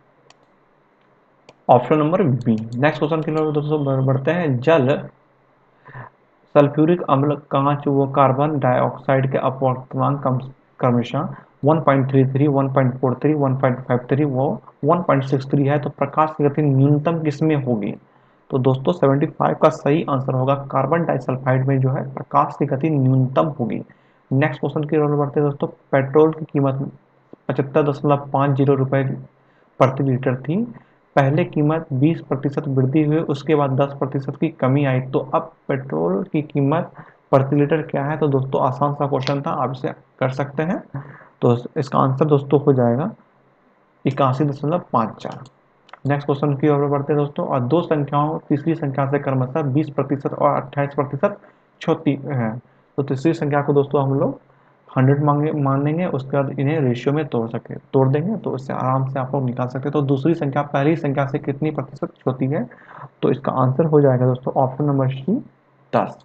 option number B. Next question के लिए दोस्तों बढ़ते हैं, जल सल्फ्यूरिक अम्ल कांच व कार्बन डाइऑक्साइड के अपवर्तनांक क्रमशः one point three three, one point four three, one point five three व वन पॉइंट सिक्स थ्री है, तो प्रकाश की गति न्यूनतम किसमें होगी। तो दोस्तों सेवेंटी फाइव का सही आंसर होगा कार्बन डाइसल्फाइड में जो है प्रकाश की गति न्यूनतम होगी। नेक्स्ट क्वेश्चन की ओर बढ़ते हैं दोस्तों, पेट्रोल की कीमत पचहत्तर दशमलव पाँच जीरो रुपये प्रति लीटर थी, पहले कीमत बीस प्रतिशत वृद्धि हुई, उसके बाद दस प्रतिशत की कमी आई, तो अब पेट्रोल की कीमत प्रति लीटर क्या है। तो दोस्तों आसान सा क्वेश्चन था, आप इसे कर सकते हैं। तो इसका आंसर दोस्तों हो जाएगा इक्यासी दशमलव पाँच चार। नेक्स्ट क्वेश्चन की ओर बढ़ते हैं दोस्तों, और दो संख्याओं तीसरी संख्या से क्रमशः बीस प्रतिशत और अट्ठाईस प्रतिशत छोटी है। तो तीसरी संख्या को दोस्तों हम लोग हंड्रेड मांगे मानेंगे, उसके बाद इन्हें रेशियो में तोड़ सके तोड़ देंगे तो इससे आराम से आप लोग निकाल सकते हैं। तो दूसरी संख्या पहली संख्या से कितनी प्रतिशत छोटी है। तो इसका आंसर हो जाएगा दोस्तों ऑप्शन नंबर सी, दस।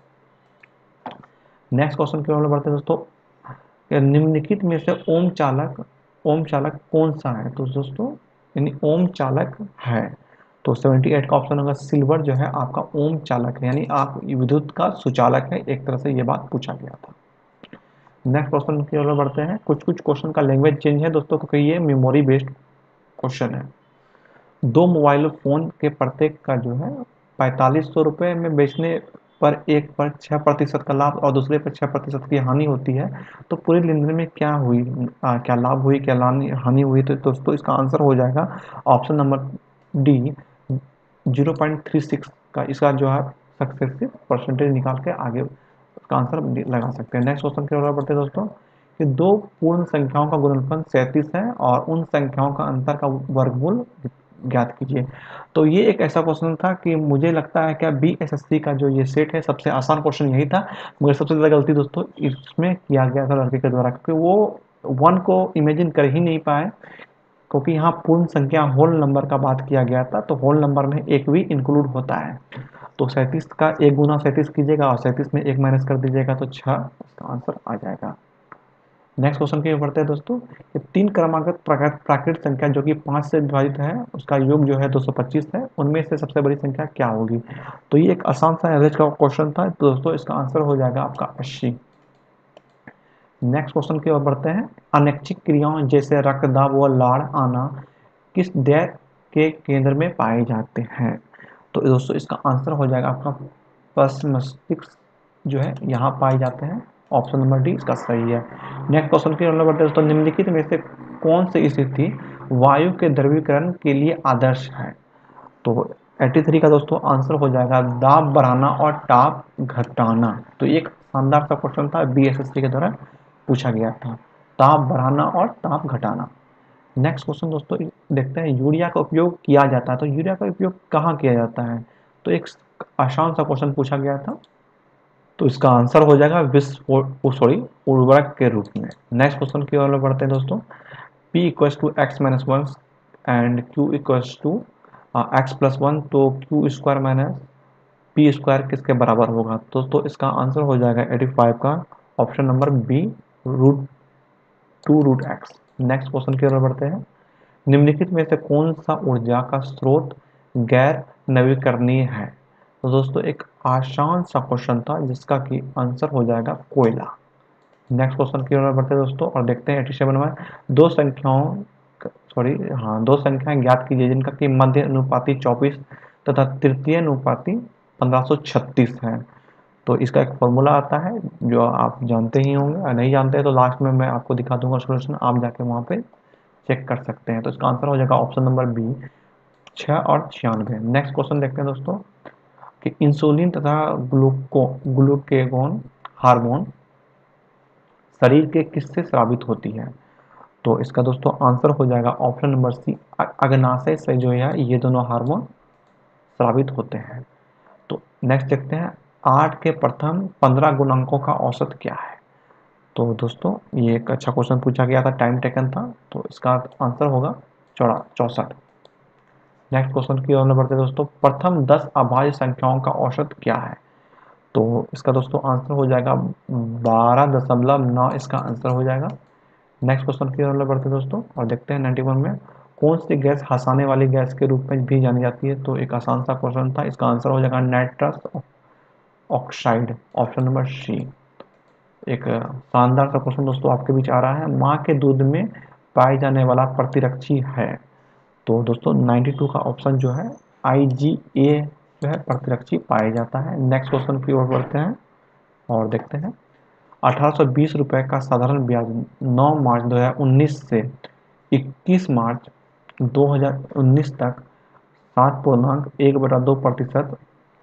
नेक्स्ट क्वेश्चन की ओर बढ़ते हैं दोस्तों, निम्नलिखित में से ओम चालक ओम चालक कौन सा है। तो दोस्तों यानी ओम चालक है, तो अठहत्तर का ऑप्शन होगा सिल्वर जो है आपका ओम चालक है, यानी आप विद्युत का सुचालक है, एक तरह से ये बात पूछा गया था। नेक्स्ट क्वेश्चन की ओर बढ़ते हैं, कुछ कुछ क्वेश्चन का लैंग्वेज चेंज है दोस्तों, क्योंकि ये मेमोरी बेस्ड क्वेश्चन है। दो मोबाइल फ़ोन के प्रत्येक का जो है पैंतालीस सौ रुपये में बेचने पर एक पर छः प्रतिशत का लाभ और दूसरे पर छः प्रतिशत की हानि होती है, तो पूरे लेन देन में क्या हुई, आ, क्या लाभ हुई क्या हानि हुई। तो दोस्तों इसका आंसर हो जाएगा option number D, zero point three six का इसका जो है सक्सेसिव परसेंटेज निकाल के आगे उसका आंसर लगा सकते हैं। नेक्स्ट क्वेश्चन की ओर बढ़ते हैं दोस्तों, कि दो पूर्ण संख्याओं का गुणनफल सैंतीस है और उन संख्याओं का अंतर का वर्गमूल ज्ञात कीजिए। तो ये एक ऐसा क्वेश्चन था कि मुझे लगता है क्या बी एस एस सी का जो ये सेट है सबसे आसान क्वेश्चन यही था, मगर सबसे ज़्यादा गलती दोस्तों इसमें किया गया था लड़के के द्वारा, क्योंकि वो वन को इमेजिन कर ही नहीं पाए, क्योंकि यहाँ पूर्ण संख्या होल नंबर का बात किया गया था, तो होल नंबर में एक भी इंक्लूड होता है। तो सैंतीस का एक गुना सैंतीस कीजिएगा और सैंतीस में एक माइनस कर दीजिएगा तो छः, इसका आंसर आ जाएगा। नेक्स्ट क्वेश्चन की ओर बढ़ते हैं दोस्तों, कि तीन क्रमागत प्राकृतिक संख्या जो कि पाँच से विभाजित है उसका योग जो है दो सौ पच्चीस है, उनमें से सबसे बड़ी संख्या क्या होगी। तो ये एक आसान सा एवरेज का क्वेश्चन था, तो दोस्तों इसका आंसर हो जाएगा आपका अस्सी। नेक्स्ट क्वेश्चन की ओर बढ़ते हैं, अनैच्छिक क्रियाओं जैसे रक्तदाब व लाड़ आना किस दैय के केंद्र में पाए जाते हैं। तो दोस्तों इसका आंसर हो जाएगा आपका स्पष्ट मस्तिष्क जो है यहाँ पाए जाते हैं। ऑप्शन नंबर डी इसका सही है। नेक्स्ट क्वेश्चन की ओर बढ़ते हैं दोस्तों, निम्नलिखित में से कौन सी स्थिति वायु के द्रवीकरण के लिए आदर्श है? तो तिरासी का दोस्तों आंसर हो जाएगा दाब बढ़ाना और ताप घटाना। तो एक शानदार सा क्वेश्चन था, बीएसएससी के द्वारा पूछा गया था, ताप बढ़ाना और ताप घटाना। नेक्स्ट क्वेश्चन दोस्तों देखते हैं, यूरिया का उपयोग किया जाता है, तो यूरिया का उपयोग कहाँ किया जाता है? तो एक आसान सा क्वेश्चन पूछा गया था, तो इसका आंसर हो जाएगा विश्व सॉरी उर्वरक के रूप में। नेक्स्ट क्वेश्चन की ओर बढ़ते हैं दोस्तों, P equals to X minus one and Q equals to X plus one, तो Q square minus P square किसके बराबर होगा? तो तो इसका आंसर हो जाएगा पचासी का option number B, root two root X. Next question की ओर बढ़ते हैं, निम्नलिखित में से कौन सा ऊर्जा का स्रोत गैर नवीकरणीय है? तो दोस्तों एक आसान सा क्वेश्चन था जिसका कि आंसर हो जाएगा कोयला। नेक्स्ट क्वेश्चन की ओर बढ़ते हैं दोस्तों और देखते हैं सत्तासी में दो संख्याओं सॉरी हाँ दो संख्याएं ज्ञात कीजिए जिनका कि मध्य अनुपाती चौबीस तथा तृतीय अनुपाती पंद्रह सौ छत्तीस है। तो इसका एक फॉर्मूला आता है जो आप जानते ही होंगे, और नहीं जानते हैं तो लास्ट में मैं आपको दिखा दूंगा सोल्यूशन, आप जाके वहाँ पे चेक कर सकते हैं। तो इसका आंसर हो जाएगा ऑप्शन नंबर बी, छः और छियानवे। नेक्स्ट क्वेश्चन देखते हैं दोस्तों कि इंसुलिन तथा ग्लूको ग्लूकेगोन हार्मोन शरीर के किससे स्रावित होती है? तो इसका दोस्तों आंसर हो जाएगा ऑप्शन नंबर सी, अग्नाशय से जो है ये दोनों हार्मोन स्रावित होते हैं। तो नेक्स्ट देखते हैं, आठ के प्रथम पंद्रह गुणांकों का औसत क्या है? तो दोस्तों ये एक अच्छा क्वेश्चन पूछा गया था, टाइम टेकन था, तो इसका आंसर होगा चौड़ा चौसठ। नेक्स्ट क्वेश्चन की ओर बढ़ते दोस्तों, प्रथम दस अभाज्य संख्याओं का औसत क्या है? तो इसका दोस्तों आंसर हो जाएगा बारह दशमलव नौ, इसका आंसर हो जाएगा। नेक्स्ट क्वेश्चन की ओर बढ़ते दोस्तों और देखते हैं इक्यानवे में कौन सी गैस हंसाने वाली गैस के रूप में भी जानी जाती है? तो एक आसान सा क्वेश्चन था, इसका आंसर हो जाएगा nitrous oxide, option number C. एक शानदार सा क्वेश्चन दोस्तों आपके बीच आ रहा है, माँ के दूध में पाए जाने वाला प्रतिरक्षी है? तो दोस्तों बानवे का ऑप्शन जो है आई जी ए जो है प्रतिरक्षी पाया जाता है। नेक्स्ट क्वेश्चन की ओर बढ़ते हैं और देखते हैं, अठारह सौ बीस रुपए का साधारण ब्याज नौ मार्च दो हज़ार उन्नीस से इक्कीस मार्च दो हज़ार उन्नीस तक सात पूर्णांक एक बटा दो प्रतिशत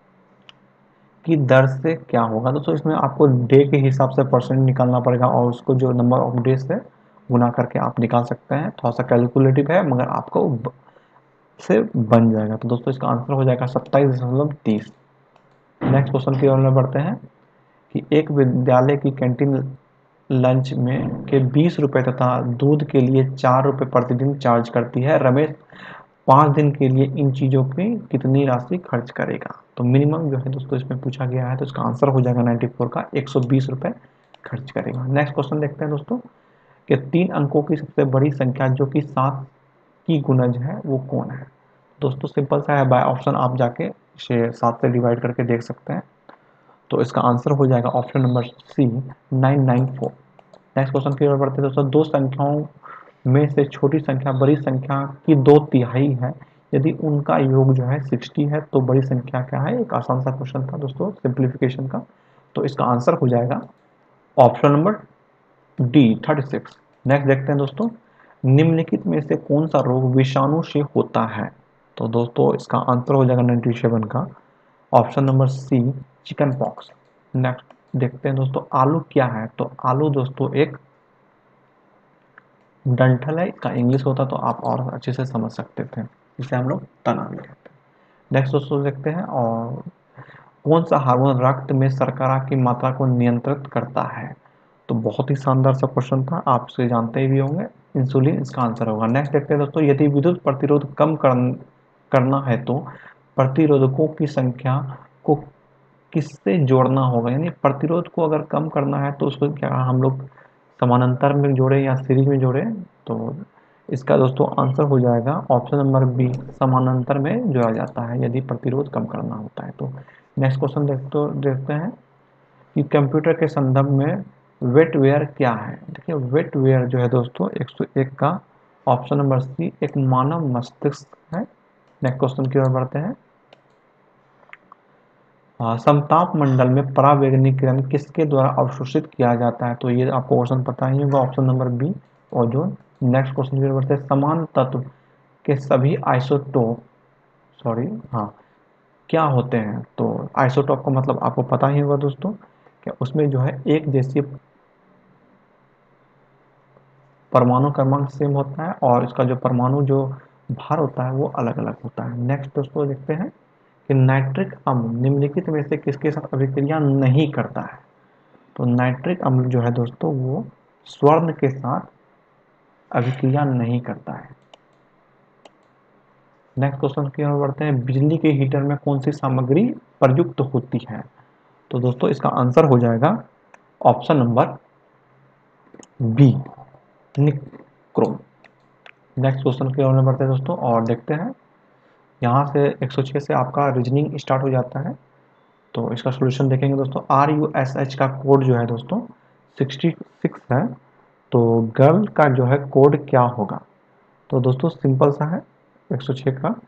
की दर से क्या होगा? दोस्तों इसमें आपको डे के हिसाब से परसेंट निकालना पड़ेगा और उसको जो नंबर ऑफ डे से गुना करके आप निकाल सकते हैं। थोड़ा सा कैलकुलेटिव है मगर आपको से बन जाएगा। तो दोस्तों इसका आंसर हो जाएगा सत्ताईस दशमलव तीस। नेक्स्ट क्वेश्चन की ओर में बढ़ते हैं कि एक विद्यालय की कैंटीन लंच में के बीस रुपए तथा दूध के लिए चार रुपए प्रतिदिन चार्ज करती है। रमेश पाँच दिन के लिए इन चीज़ों की कितनी राशि खर्च करेगा? तो मिनिमम जो है दोस्तों इसमें पूछा गया है, तो इसका आंसर हो जाएगा चौरानवे का एक सौ बीस रुपए खर्च करेगा। नेक्स्ट क्वेश्चन देखते हैं दोस्तों कि तीन अंकों की सबसे बड़ी संख्या जो कि सात की गुणज है वो कौन है? दोस्तों सिंपल सा है, बाय ऑप्शन आप जाके इसे सात से डिवाइड करके देख सकते हैं। तो इसका आंसर हो जाएगा option number C, nine nine four. Next question की ओर बढ़ते हैं दोस्तों, दो संख्याओं में से छोटी संख्या बड़ी संख्या की दो तिहाई है, यदि उनका योग जो है साठ है तो बड़ी संख्या क्या है? एक आसान सा क्वेश्चन था दोस्तों सिंप्लीफिकेशन का। तो इसका आंसर हो जाएगा ऑप्शन नंबर डी, छत्तीस। नेक्स्ट देखते हैं दोस्तों, निम्नलिखित में से कौन सा रोग विषाणु से होता है? तो दोस्तों इसका आंसर हो जाएगा सत्तानवे का option number C, chicken pox. Next देखते हैं दोस्तों, आलू क्या है? तो आलू दोस्तों एक डंठल है, इसका इंग्लिश होता तो आप और अच्छे से समझ सकते थे, जिसे हम लोग तना भी कहते हैं। नेक्स्ट दोस्तों देखते हैं, और कौन सा हार्मोन रक्त में शर्करा की मात्रा को नियंत्रित करता है? तो बहुत ही शानदार सा क्वेश्चन था, आप इसे जानते भी होंगे, इंसुलिन इसका आंसर होगा। नेक्स्ट देखते हैं दोस्तों, यदि विद्युत प्रतिरोध कम कर, करना है तो प्रतिरोधकों की संख्या को किससे जोड़ना होगा? यानी प्रतिरोध को अगर कम करना है तो उसको क्या हम लोग समानांतर में जोड़े या सीरीज में जोड़े? तो इसका दोस्तों आंसर हो जाएगा ऑप्शन नंबर बी, समानांतर में जोड़ा जाता है यदि प्रतिरोध कम करना होता है तो। नेक्स्ट क्वेश्चन देखते देखते हैं कि कंप्यूटर के संदर्भ में वेटवेयर क्या है? देखिए वेटवेयर जो है दोस्तों एक सौ एक का ऑप्शन नंबर सी, एक मानव मस्तिष्क है। नेक्स्ट क्वेश्चन की ओर बढ़ते हैं, हाँ, समताप मंडल में परावैंगनी किरण किसके द्वारा अवशोषित किया जाता है? तो ये आपको क्वेश्चन पता ही होगा, option number B ozone. Next question की ओर बढ़ते हैं। समान तत्व के सभी आइसोटोप सॉरी हाँ क्या होते हैं? तो आइसोटोप का मतलब आपको पता ही होगा दोस्तों, कि उसमें जो है एक जैसी परमाणु क्रमांक सेम होता है और इसका जो परमाणु जो भार होता है वो अलग अलग होता है। नेक्स्ट दोस्तों देखते हैं कि नाइट्रिक अम्ल निम्नलिखित में से किसके साथ अभिक्रिया नहीं करता है? तो नाइट्रिक अम्ल जो है दोस्तों वो स्वर्ण के साथ अभिक्रिया नहीं करता है। नेक्स्ट क्वेश्चन की ओर बढ़ते हैं। बिजली के हीटर में कौन सी सामग्री प्रयुक्त होती है? तो दोस्तों इसका आंसर हो जाएगा option number B, nichrome. Next question की ओर बढ़ते हैं दोस्तों और देखते हैं। यहाँ से एक सौ छह से आपका रीजनिंग स्टार्ट हो जाता है, तो इसका सॉल्यूशन देखेंगे दोस्तों। आर यू एस एच का कोड जो है दोस्तों सिक्सटी सिक्स है, तो गर्ल का जो है कोड क्या होगा? तो दोस्तों सिंपल सा है, एक सौ छह का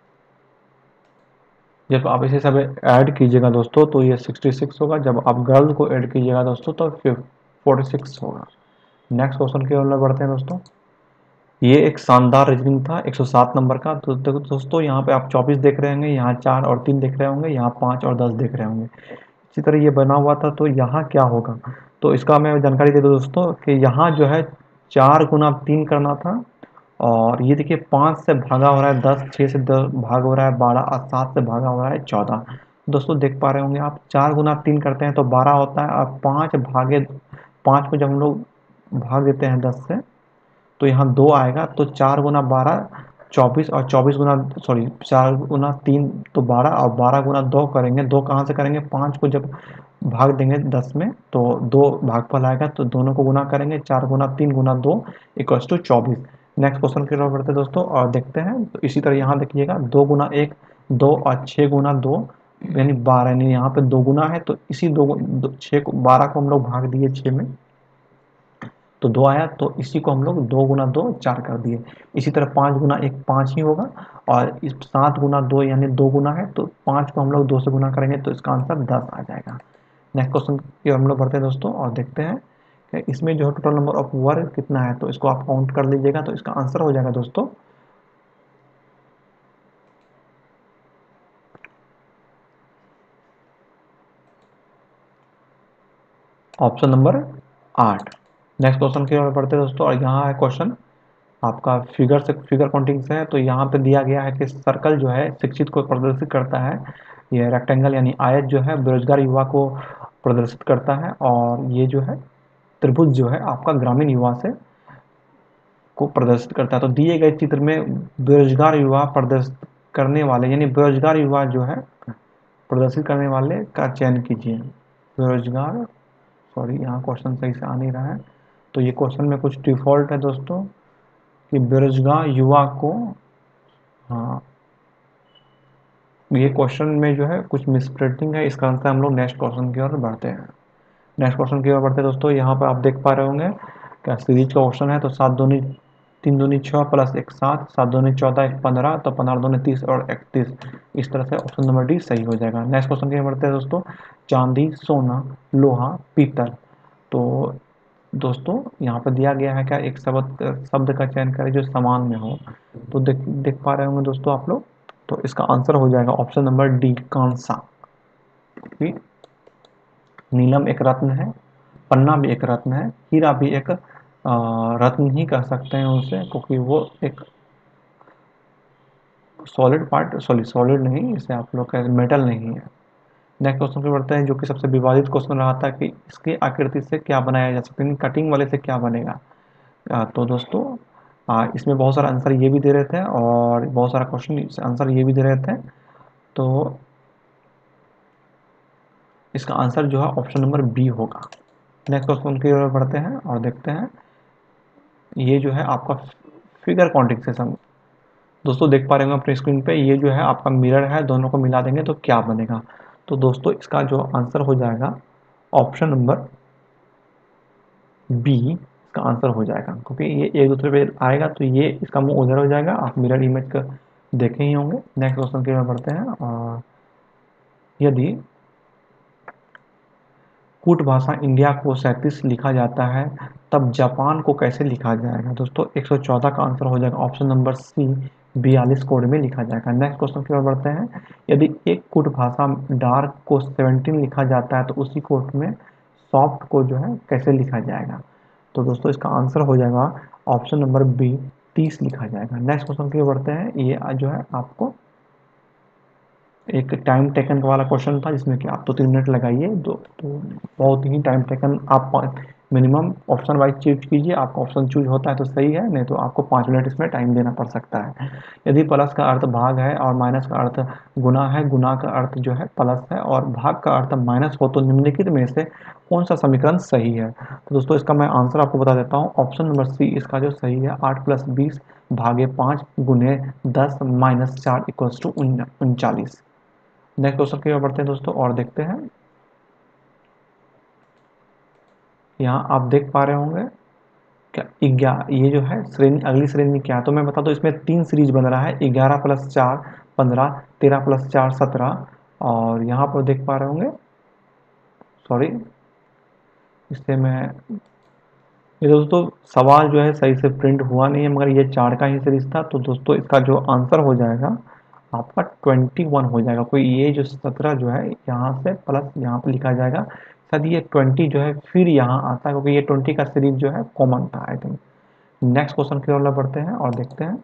जब आप इसे सब ऐड कीजिएगा दोस्तों तो ये सिक्सटी सिक्स होगा, जब आप गर्ल को ऐड कीजिएगा दोस्तों तो फोर्टी सिक्स होगा। नेक्स्ट क्वेश्चन की ओर बढ़ते हैं दोस्तों। ये एक शानदार रीजनिंग था एक सौ सात नंबर का। तो देखो दोस्तों यहाँ पे आप चौबीस देख रहे होंगे, यहाँ चार और तीन देख रहे होंगे, यहाँ पाँच और दस देख रहे होंगे। इसी तरह ये बना हुआ था, तो यहाँ क्या होगा? तो इसका मैं जानकारी दे दूँ दोस्तों कि यहाँ जो है चार गुना तीन करना था, और ये देखिए पाँच से भागा हो रहा है दस, छः से दस भाग हो रहा है बारह, और सात से भागा हो रहा है चौदह। दोस्तों देख पा रहे होंगे आप, चार गुना तीन करते हैं तो बारह होता है, और पाँच भागे पाँच को जब हम लोग भाग देते हैं दस से तो यहाँ दो आएगा, तो चार गुना बारह चौबीस, और चौबीस गुना सॉरी चार गुना तीन तो बारह, और बारह गुना दो करेंगे। दो कहाँ से करेंगे? पाँच को जब भाग देंगे दस में तो दो भागफल आएगा, तो दोनों को गुना करेंगे, चार गुना तीन गुना दो इक्वल्स टू चौबीस। नेक्स्ट क्वेश्चन की ओर बढ़ते हैं दोस्तों और देखते हैं। तो इसी तरह यहाँ देखिएगा, दो गुना एक दो, और छः गुना दो यानी बारह, यानी यहाँ पे दो गुना है, तो इसी दो, दो छः को बारह को हम लोग भाग दिए छः में तो दो आया, तो इसी को हम लोग दो गुना दो चार कर दिए। इसी तरह पाँच गुना एक पाँच ही होगा, और इस सात गुना दो यानी दो गुना है, तो पाँच को हम लोग दो से गुना करेंगे तो इसका आंसर दस आ जाएगा। नेक्स्ट क्वेश्चन की हम लोग बढ़ते हैं दोस्तों और देखते हैं कि इसमें जो है टोटल नंबर ऑफ वर्ग कितना है, तो इसको आप काउंट कर लीजिएगा, तो इसका आंसर हो जाएगा दोस्तों ऑप्शन नंबर आठ। नेक्स्ट क्वेश्चन की ओर बढ़ते हैं दोस्तों और यहाँ है क्वेश्चन आपका फिगर से फिगर काउंटिंग से है। तो यहाँ पे दिया गया है कि सर्कल जो है शिक्षित को प्रदर्शित करता है, ये रेक्टेंगल यानी आयत जो है बेरोजगार युवा को प्रदर्शित करता है, और ये जो है त्रिभुज जो है आपका ग्रामीण युवा से को प्रदर्शित करता है। तो दिए गए चित्र में बेरोजगार युवा प्रदर्शित करने वाले यानी बेरोजगार युवा जो है प्रदर्शित करने वाले का चयन कीजिए। बेरोजगार सॉरी यहाँ क्वेश्चन सही से आ नहीं रहा है, तो ये क्वेश्चन में कुछ डिफॉल्ट है दोस्तों कि बेरोजगार युवा को, हाँ ये क्वेश्चन में जो है कुछ मिसप्रिंटिंग है, इसका आंसर हम लोग नेक्स्ट क्वेश्चन की ओर बढ़ते हैं। नेक्स्ट क्वेश्चन की ओर बढ़ते हैं दोस्तों। यहाँ पर आप देख पा रहे होंगे क्या सीरीज का क्वेश्चन है। तो सात दूनी तीन दूनी छः प्लस एक सात, सात दूनी चौदह, एक पंद्रह, तो पंद्रह दूनी तीस और इकतीस। इस तरह से ऑप्शन नंबर डी सही हो जाएगा। नेक्स्ट क्वेश्चन की ओर बढ़ते हैं दोस्तों। चांदी, सोना, लोहा, पीतल। तो दोस्तों यहाँ पर दिया गया है क्या, एक शब्द शब्द का चयन करें जो समान में हो। तो देख देख पा रहे होंगे दोस्तों आप लोग, तो इसका आंसर हो जाएगा ऑप्शन नंबर डी, कांसा। नीलम एक रत्न है, पन्ना भी एक रत्न है, हीरा भी एक रत्न ही कह सकते हैं उसे, क्योंकि वो एक सॉलिड पार्ट सॉरी सॉलिड नहीं, इसे आप लोग का मेटल नहीं है। नेक्स्ट क्वेश्चन पे बढ़ते हैं जो कि सबसे विवादित क्वेश्चन रहा था कि इसकी आकृति से क्या बनाया जा सकता है, कटिंग वाले से क्या बनेगा। आ, तो दोस्तों आ, इसमें बहुत सारा आंसर ये भी दे रहे थे और बहुत सारा क्वेश्चन आंसर ये भी दे रहे थे, तो इसका आंसर जो है ऑप्शन नंबर बी होगा। नेक्स्ट क्वेश्चन की ओर बढ़ते हैं और देखते हैं। ये जो है आपका फिगर काउंटिंग सेशन दोस्तों देख पा रहे होंगे अपने स्क्रीन पे, ये जो है आपका मिरर है, दोनों को मिला देंगे तो क्या बनेगा। तो दोस्तों इसका जो आंसर हो जाएगा ऑप्शन नंबर बी, इसका आंसर हो जाएगा, क्योंकि ये एक दूसरे पे आएगा तो ये इसका मुंह उधर हो जाएगा। आप मिरर इमेज का देखे ही होंगे। नेक्स्ट क्वेश्चन की ओर बढ़ते हैं और यदि कूट भाषा इंडिया को सैंतीस लिखा जाता है, तब जापान को कैसे लिखा जाएगा? दोस्तों एक सौ चौदह का आंसर हो जाएगा ऑप्शन नंबर सी, बयालीस कोड में लिखा जाएगा। नेक्स्ट क्वेश्चन की ओर बढ़ते हैं। यदि एक कूट भाषा डार्क को सत्रह लिखा जाता है तो उसी कोड में सॉफ्ट को जो है कैसे लिखा जाएगा? तो दोस्तों इसका आंसर हो जाएगा ऑप्शन नंबर बी, तीस लिखा जाएगा। नेक्स्ट क्वेश्चन की ओर बढ़ते हैं। ये जो है आपको एक टाइम टेकन वाला क्वेश्चन था, जिसमें कि आप तो तीन मिनट लगाइए, दो तो बहुत ही टाइम टेकन। आप मिनिमम ऑप्शन वाइज चूज कीजिए, आपका ऑप्शन चूज होता है तो सही है, नहीं तो आपको पाँच मिनट इसमें टाइम देना पड़ सकता है। यदि प्लस का अर्थ भाग है और माइनस का अर्थ गुना है, गुना का अर्थ जो है प्लस है और भाग का अर्थ माइनस हो, तो निम्नलिखित में से कौन सा समीकरण सही है? तो दोस्तों इसका मैं आंसर आपको बता देता हूँ। ऑप्शन नंबर सी इसका जो सही है, आठ प्लस बीस भागे पाँच गुने दस माइनस चार इक्वल्स टू उनचालीस। नेक्स्ट क्वेश्चन की ओर बढ़ते हैं दोस्तों और देखते हैं। यहाँ आप देख पा रहे होंगे क्या ग्यारह, ये जो है श्रेणी, अगली श्रेणी क्या है तो मैं बता दूं, इसमें तीन सीरीज बन रहा है, ग्यारह प्लस चार पंद्रह, तेरह प्लस चार सत्रह, और यहाँ पर देख पा रहे होंगे, सॉरी इससे मैं, ये दोस्तों सवाल जो है सही से प्रिंट हुआ नहीं है, मगर ये चार का ही सीरीज था। तो दोस्तों इसका जो आंसर हो जाएगा आपका ट्वेंटी वन हो जाएगा। कोई ये जो सत्रह जो है यहाँ से प्लस यहाँ पर लिखा जाएगा, शायद ये ट्वेंटी जो है फिर यहाँ आता है, क्योंकि ये ट्वेंटी का सीरीज जो है कॉमन था आई थिंक। नेक्स्ट क्वेश्चन की ओर बढ़ते हैं और देखते हैं।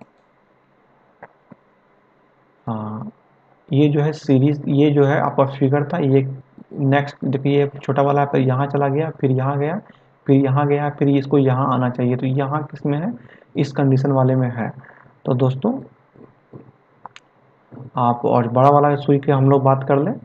हाँ, ये जो है सीरीज, ये जो है आपका फिगर था, ये नेक्स्ट देखिए ये छोटा वाला पर यहाँ चला गया, फिर यहाँ गया, फिर यहाँ गया, फिर इसको यहाँ आना चाहिए, तो यहाँ किस में है? इस कंडीशन वाले में है। तो दोस्तों आप और बड़ा वाला सुई के हम लोग बात कर लें,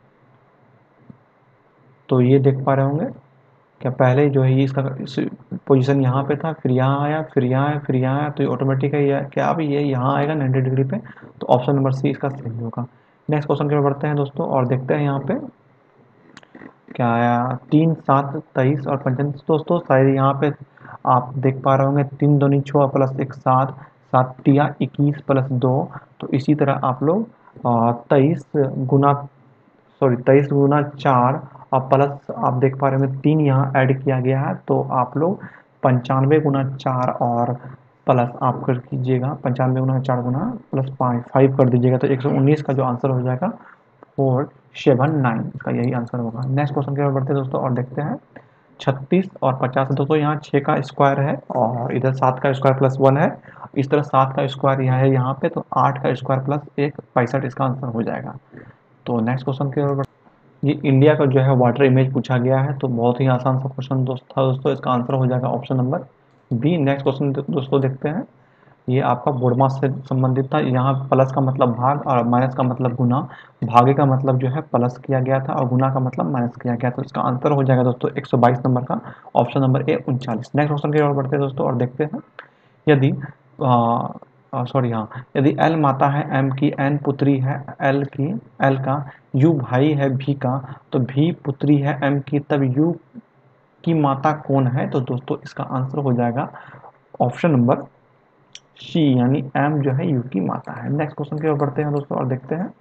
तो ये देख पा रहे होंगे क्या पहले जो है ये इसका पोजीशन यहाँ पे था, फिर यहाँ आया, फिर यहाँ आया, फिर यहाँ आया, तो ये ऑटोमेटिक है ये क्या अब ये यहाँ आएगा नब्बे डिग्री पे, तो ऑप्शन नंबर सी इसका सही होगा। नेक्स्ट क्वेश्चन की ओर बढ़ते हैं दोस्तों और देखते हैं यहाँ पे क्या आया, तीन सात तेईस और पंचानवे। दोस्तों शायद यहाँ पे आप देख पा रहे होंगे तीन दूनी छः प्लस एक सात, सात तिया इक्कीस प्लस दो, तो इसी तरह आप लोग तेईस गुना सॉरी तेईस गुना चार और प्लस आप देख पा रहे हैं तीन यहाँ ऐड किया गया है, तो आप लोग पंचानवे गुना चार और प्लस आप कर कीजिएगा, पंचानवे गुना चार गुना प्लस पाँच फाइव कर दीजिएगा, तो एक सौ उन्नीस का जो आंसर हो जाएगा फोर सेवन नाइन, इसका यही आंसर होगा। नेक्स्ट क्वेश्चन की ओर बढ़ते हैं दोस्तों और देखते हैं। छत्तीस और पचास, दोस्तों यहाँ छः का स्क्वायर है और इधर सात का स्क्वायर प्लस वन है, इस तरह सात का स्क्वायर यहाँ है यहाँ पे, तो आठ का स्क्वायर प्लस एक पैंसठ इसका आंसर हो जाएगा। तो नेक्स्ट क्वेश्चन की ओर, ये इंडिया का जो है वाटर इमेज पूछा गया है, तो बहुत ही आसान सा क्वेश्चन दोस्त था दोस्तों, इसका आंसर हो जाएगा option number B. Next question दोस्तों देखते हैं। ये आपका बोर्ड मास से संबंधित था, यहाँ प्लस का मतलब भाग और माइनस का मतलब गुना, भागे का मतलब जो है प्लस किया गया था और गुना का मतलब माइनस किया गया, तो इसका आंसर हो जाएगा दोस्तों एक सौ बाईस नंबर का ऑप्शन नंबर ए उनचालीस। नेक्स्ट क्वेश्चन की ओर बढ़ते हैं दोस्तों और देखते हैं। यदि सॉरी हाँ यदि एल माता है, एम की एन पुत्री है, एल की एल का यू भाई है भी का, तो भी पुत्री है एम की, तब यू की माता कौन है? तो दोस्तों इसका आंसर हो जाएगा ऑप्शन नंबर सी, यानी एम जो है यू की माता है। नेक्स्ट क्वेश्चन की ओर बढ़ते हैं दोस्तों और देखते हैं।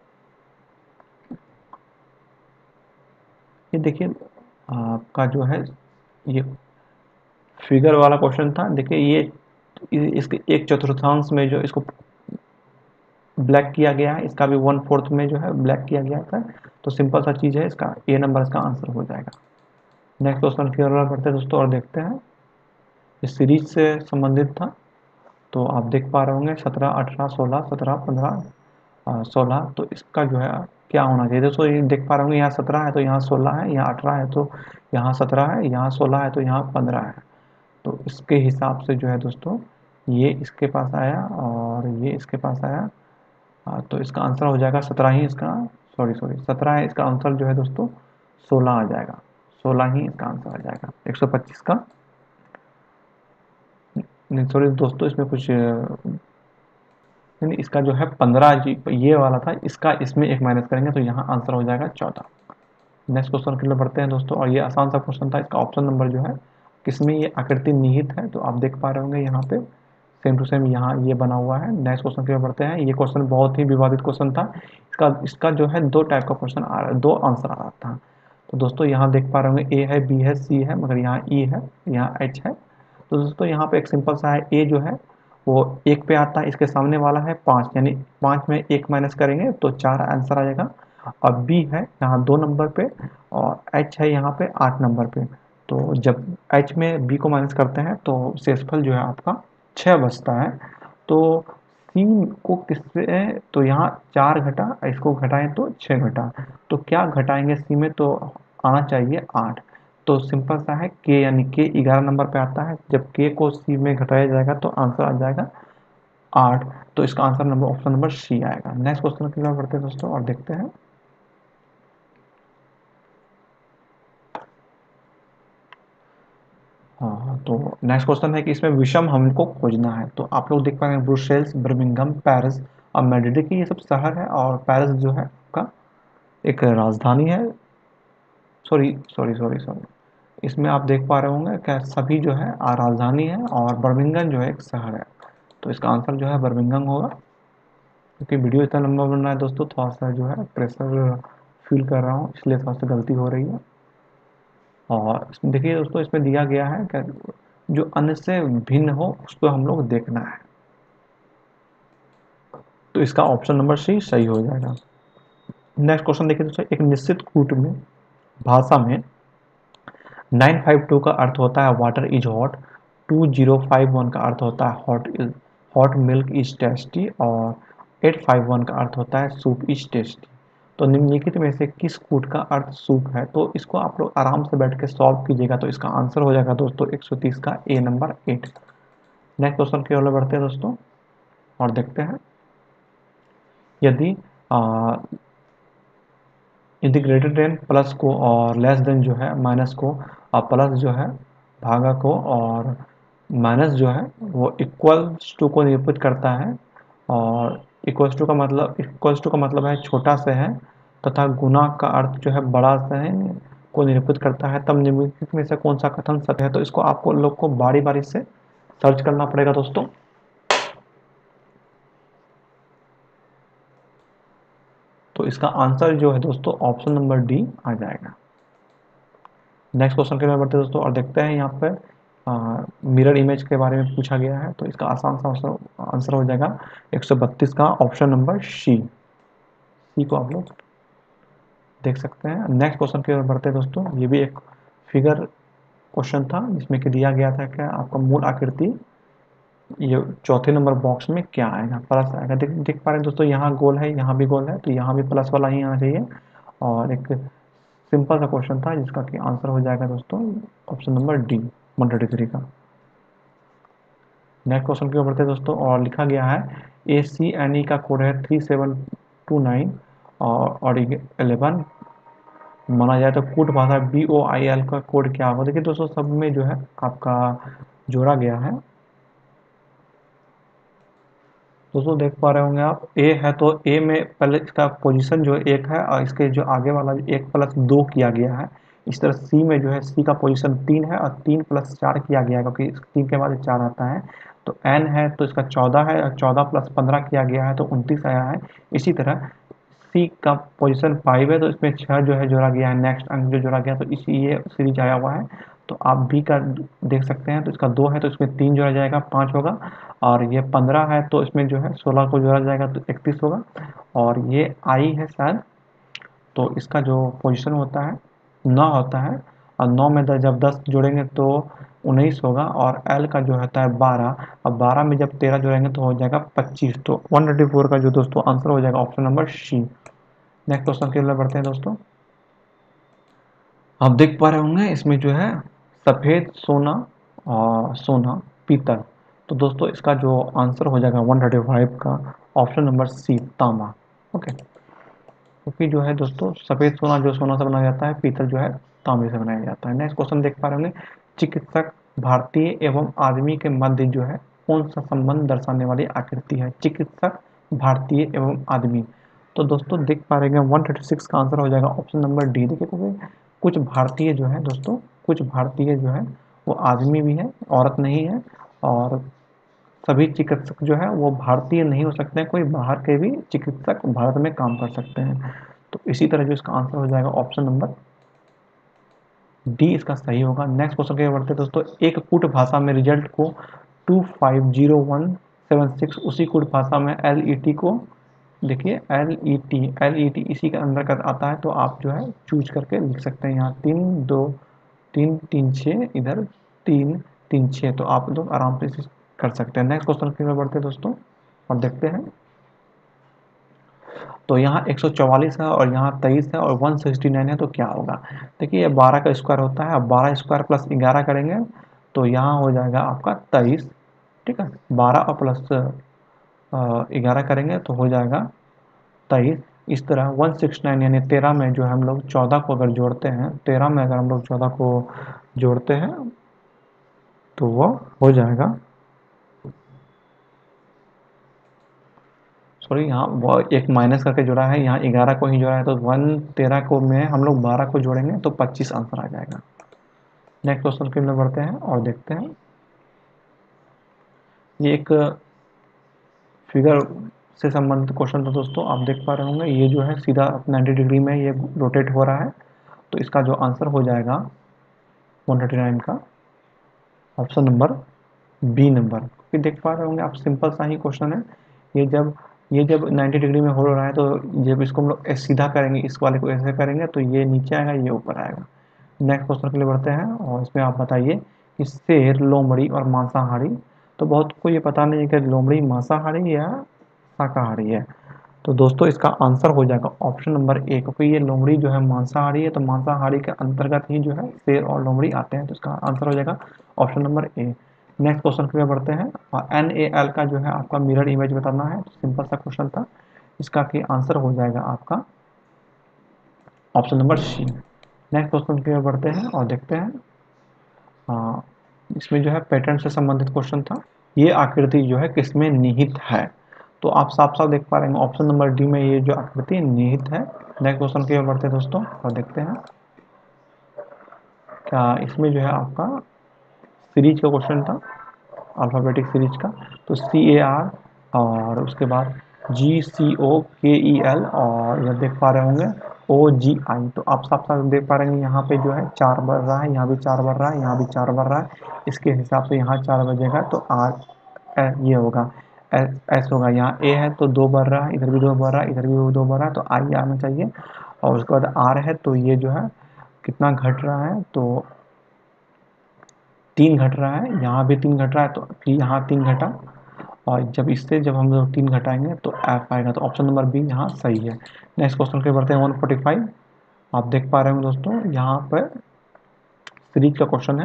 ये देखिए आपका जो है ये फिगर वाला क्वेश्चन था, देखिए ये इसके एक चतुर्थांश में जो इसको ब्लैक किया गया है, इसका भी वन फोर्थ में जो है ब्लैक किया गया था, तो सिंपल सा चीज़ है, इसका ए नंबर इसका आंसर हो जाएगा। नेक्स्ट क्वेश्चन की ओर बढ़ते हैं दोस्तों और देखते हैं। इस सीरीज से संबंधित था, तो आप देख पा रहे होंगे सत्रह अठारह सोलह सत्रह पंद्रह सोलह, तो इसका जो है क्या होना चाहिए? दोस्तों ये देख पा रहे होंगे यहाँ सत्रह है तो यहाँ सोलह है, यहाँ अठारह है तो यहाँ सत्रह है, यहाँ सोलह है तो यहाँ पंद्रह है, तो इसके हिसाब से जो है दोस्तों ये इसके पास आया और ये इसके पास आया, आ, तो इसका आंसर हो जाएगा सत्रह ही इसका, सॉरी सॉरी सत्रह है इसका आंसर जो है दोस्तों, सोलह आ जाएगा, सोलह ही इसका आंसर आ जाएगा एक सौ पच्चीस का। नहीं सॉरी दोस्तों इसमें कुछ नहीं, इसका जो है पंद्रह जी ये वाला था, इसका इसमें एक माइनस करेंगे तो यहाँ आंसर हो जाएगा चौदह। नेक्स्ट क्वेश्चन के लिए बढ़ते हैं दोस्तों और ये आसान सा क्वेश्चन था, इसका ऑप्शन नंबर जो है किसमें ये आकृति निहित है, तो आप देख पा रहे होंगे यहाँ पे सेम टू सेम यहाँ ये बना हुआ है। नेक्स्ट क्वेश्चन की ओर बढ़ते हैं। ये क्वेश्चन बहुत ही विवादित क्वेश्चन था, इसका इसका जो है दो टाइप का क्वेश्चन आ रहा है, दो आंसर आ रहा था। तो दोस्तों यहाँ देख पा रहे होंगे ए है, बी है, सी है, मगर यहाँ ई है, यहाँ एच है। तो दोस्तों यहाँ पे एक सिंपल सा है, ए जो है वो एक पे आता है, इसके सामने वाला है पाँच, यानी पाँच में एक माइनस करेंगे तो चार आंसर आ जाएगा। और बी है यहाँ दो नंबर पे, और एच है यहाँ पे आठ नंबर पे। तो जब एच में बी को माइनस करते हैं तो शेषफल जो है आपका छः बचता है। तो सी को किससे, तो यहाँ चार घटा, इसको घटाएं तो छः घटा, तो क्या घटाएंगे सी में, तो आना चाहिए आठ। तो सिंपल सा है, के यानी के ग्यारह नंबर पे आता है, जब के को सी में घटाया जाएगा तो आंसर आ जाएगा आठ। तो इसका answer number option number C आएगा। नेक्स्ट क्वेश्चन की तरफ बढ़ते हैं दोस्तों और देखते हैं। हाँ हाँ, तो नेक्स्ट क्वेश्चन है कि इसमें विषम हमको खोजना है। तो आप लोग देख पा रहे हैं ब्रुसेल्स, बर्मिंघम, पेरिस और मैड्रिड की ये सब शहर है, और पेरिस जो है आपका एक राजधानी है। सॉरी सॉरी सॉरी सॉरी इसमें आप देख पा रहे होंगे क्या सभी जो है आ, राजधानी है, और बर्मिंघम जो है एक शहर है। तो इसका आंसर जो है बर्मिंघम होगा। क्योंकि वीडियो इतना लंबा बन रहा है दोस्तों, थोड़ा सा जो है प्रेशर फील कर रहा हूँ, इसलिए थोड़ा सा गलती हो रही है। और इसमें देखिए दोस्तों, इसमें दिया गया है कि जो अन्य से भिन्न हो उसको हम लोग देखना है। तो इसका ऑप्शन नंबर सी सही हो जाएगा। नेक्स्ट क्वेश्चन देखिए दोस्तों, एक निश्चित कूट में भाषा में नौ सौ बावन का अर्थ होता है water is hot, two zero five one का अर्थ होता है hot is hot milk is tasty, और आठ सौ इक्यावन का अर्थ होता है सूप इज टेस्टी। तो निम्नलिखित में से किस कूट का अर्थ सूप है? तो इसको आप लोग आराम से बैठ के सॉल्व कीजिएगा, तो इसका आंसर हो जाएगा दोस्तों एक सौ तीस का A number eight. Next question की ओर बढ़ते हैं दोस्तों और देखते हैं। यदि आ, यदि ग्रेटर देन प्लस को और लेस देन जो है माइनस को, और प्लस जो है भागा को और माइनस जो है वो इक्वल्स टू को निरूपित करता है, और इक्वल्स टू का मतलब इक्वल्स टू का मतलब है छोटा से है, तथा गुना का अर्थ जो है बड़ा से है को निरूपित करता है, तब निम्नलिखित में से कौन सा कथन सत्य है? तो इसको आपको लोग को बारी बारी से सर्च करना पड़ेगा दोस्तों। तो इसका आंसर जो है दोस्तों ऑप्शन नंबर डी आ जाएगा। नेक्स्ट क्वेश्चन के में बढ़ते हैं दोस्तों और देखते हैं। यहाँ पे मिरर इमेज के बारे में पूछा गया है, तो इसका आसान सा आंसर हो जाएगा एक सौ बत्तीस का ऑप्शन नंबर सी। सी को आप लोग देख सकते हैं। नेक्स्ट क्वेश्चन की ओर बढ़ते हैं दोस्तों। ये भी एक फिगर क्वेश्चन था जिसमें कि दिया गया था कि आपका मूल आकृति ये चौथे नंबर बॉक्स में क्या आएगा? प्लस आएगा। देख देख पा रहे हैं दोस्तों, यहाँ गोल है, यहाँ भी गोल है, तो यहाँ भी प्लस वाला ही आना चाहिए। और एक सिंपल सा क्वेश्चन था जिसका कि आंसर हो जाएगा दोस्तों option number D one thirty three का। नेक्स्ट क्वेश्चन की ओर बढ़ते हैं दोस्तों और लिखा गया है ए सी एन ई का कोड है थ्री सेवन टू नाइन, और और इलेवन माना जाए तो कूट भाषा बी ओ आई एल का कोड क्या होगा? देखिए दोस्तों, सब में जो है आपका जोड़ा गया है। दोस्तों देख पा रहे होंगे आप, ए है तो ए में पहले इसका पोजीशन जो एक है, और इसके जो आगे वाला एक प्लस दो किया गया है। इस तरह सी में जो है सी का पोजीशन तीन है, और तीन प्लस चार किया गया है, क्योंकि तीन के बाद चार आता है। तो एन है तो इसका चौदह है, और चौदह प्लस पंद्रह किया गया है तो उनतीस आया है। इसी तरह सी का पोजीशन फाइव है, तो इसमें छः जो है जोड़ा गया है, नेक्स्ट अंक जो जोड़ा गया, तो इसी ये सीरीज आया हुआ है। तो आप बी का देख सकते हैं, तो इसका दो है तो इसमें तीन जोड़ा जाएगा, पाँच होगा। और ये पंद्रह है तो इसमें जो है सोलह को जोड़ा जाएगा तो इकतीस होगा। और ये आई है शायद, तो इसका जो पोजीशन होता है नौ होता है, और नौ में दस जब दस जोड़ेंगे तो उन्नीस होगा। और एल का जो होता है बारह, अब बारह में जब तेरह जोड़ेंगे तो हो जाएगा पच्चीस। तो वन थर्टी फोर का जो दोस्तों आंसर हो जाएगा option number C. Next question के लिए बढ़ते हैं दोस्तों। आप देख पा रहे होंगे इसमें जो है सफ़ेद सोना और सोना पीतल। तो दोस्तों इसका जो आंसर हो जाएगा वन थर्टी फाइव का ऑप्शन नंबर सी तांबा। ओके, क्योंकि जो है दोस्तों सफ़ेद सोना जो सोना से बनाया जाता है, पीतल जो है तांबे से बनाया जाता है। नेक्स्ट क्वेश्चन देख पा रहे होंगे, चिकित्सक भारतीय एवं आदमी के मध्य जो है कौन सा संबंध दर्शाने वाली आकृति है? चिकित्सक भारतीय एवं आदमी। तो दोस्तों देख पा रहे हैं वन थर्टी सिक्स का आंसर हो जाएगा ऑप्शन नंबर डी। देखिए क्योंकि कुछ भारतीय जो है दोस्तों, कुछ भारतीय जो है वो आदमी भी है, औरत नहीं है। और सभी चिकित्सक जो है वो भारतीय नहीं हो सकते हैं, कोई बाहर के भी चिकित्सक भारत में काम कर सकते हैं। तो इसी तरह जो इसका आंसर हो जाएगा ऑप्शन नंबर डी इसका सही होगा। नेक्स्ट क्वेश्चन के बढ़ते हैं दोस्तों। एक कूट भाषा में रिजल्ट को two five zero one seven six, उसी कूट भाषा में एल ई टी को, देखिए L E T L E T इसी के अंदर का आता है, तो आप जो है चूज करके लिख सकते हैं यहाँ तीन दो तीन तीन छः, इधर तीन तीन छः, तो आप लोग आराम से इसे कर सकते हैं। नेक्स्ट क्वेश्चन की ओर बढ़ते हैं दोस्तों और देखते हैं। तो यहाँ एक सौ चौवालीस है और यहाँ तेईस है और एक सौ उनहत्तर है, तो क्या होगा? देखिए ये बारह का स्क्वायर होता है, अब बारह स्क्वायर प्लस ग्यारह करेंगे तो यहाँ हो जाएगा आपका तेईस, ठीक है। बारह और प्लस ग्यारह करेंगे तो हो जाएगा तेईस। इस तरह एक सौ उनहत्तर यानी तेरह में जो हम लोग चौदह को अगर जोड़ते हैं, तेरह में अगर हम लोग चौदह को जोड़ते हैं तो वो हो जाएगा, सॉरी यहाँ वो एक माइनस करके जोड़ा है, यहाँ ग्यारह को ही जोड़ा है, तो वन तेरह को में हम लोग बारह को जोड़ेंगे तो पच्चीस आंसर आ जाएगा। नेक्स्ट क्वेश्चन की ओर बढ़ते हैं और देखते हैं। ये एक फिगर से संबंधित क्वेश्चन था दोस्तों, आप देख पा रहे होंगे ये जो है सीधा नब्बे डिग्री में ये रोटेट हो रहा है, तो इसका जो आंसर हो जाएगा एक सौ उनतालीस का ऑप्शन नंबर बी नंबर। क्योंकि देख पा रहे होंगे आप, सिंपल सा ही क्वेश्चन है। ये जब ये जब नब्बे डिग्री में हो रहा है, तो जब इसको हम लोग सीधा करेंगे, इस वाले को ऐसे करेंगे तो ये नीचे आएगा, ये ऊपर आएगा। नेक्स्ट क्वेश्चन के लिए बढ़ते हैं और इसमें आप बताइए कि शेर, लोमड़ी और मांसाहारी, तो बहुत को ये पता नहीं है कि लोमड़ी मांसाहारी या शाकाहारी है। तो दोस्तों इसका आंसर हो जाएगा ऑप्शन नंबर ए, क्योंकि ये लोमड़ी जो है मांसाहारी है, तो मांसाहारी के अंतर्गत ही जो है शेर और लोमड़ी आते हैं, तो इसका आंसर हो जाएगा option number A. Next question के लिए बढ़ते हैं और एन ए एल का जो है आपका मिरर इमेज बताना है, तो सिंपल सा क्वेश्चन था, इसका की आंसर हो जाएगा आपका option number C. Next question की ओर बढ़ते हैं और देखते हैं। हाँ, इसमें जो है पैटर्न से संबंधित क्वेश्चन था। ये आकृति जो है किसमें निहित है? तो आप साफ साफ देख पा रहे हैं ऑप्शन नंबर डी में ये जो आकृति निहित है। नेक्स्ट क्वेश्चन की ओर बढ़ते हैं दोस्तों और देखते हैं क्या इसमें जो है आपका सीरीज का क्वेश्चन था, अल्फ़ाबेटिक सीरीज का। तो सी ए आर और उसके बाद जी सी ओ के ई एल और इधर देख पा रहे होंगे ओ जी आई। तो आप साफ साफ देख पा रहे हैं यहाँ पे जो है चार बढ़ रहा है, यहाँ भी चार बढ़ रहा है, यहाँ भी चार बढ़ रहा है। इसके हिसाब से यहाँ चार बजेगा तो आर ये होगा, एस होगा। यहाँ ए है तो दो बढ़ रहा है, इधर भी दो बढ़ रहा है, इधर भी दो बढ़ रहा है, तो आई आना चाहिए। और उसके बाद आर है तो ये जो है कितना घट रहा है, तो तीन घट रहा है, यहाँ भी तीन घट रहा है, तो फिर यहाँ तीन घटा, और जब इससे जब हम लोग तीन घटाएंगे तो एफ आएगा, तो ऑप्शन नंबर बी यहाँ सही है। नेक्स्ट क्वेश्चन के बढ़ते हैं वन फोर्टी फाइव। आप देख पा रहे होंगे दोस्तों यहाँ पर सीरीज का क्वेश्चन है।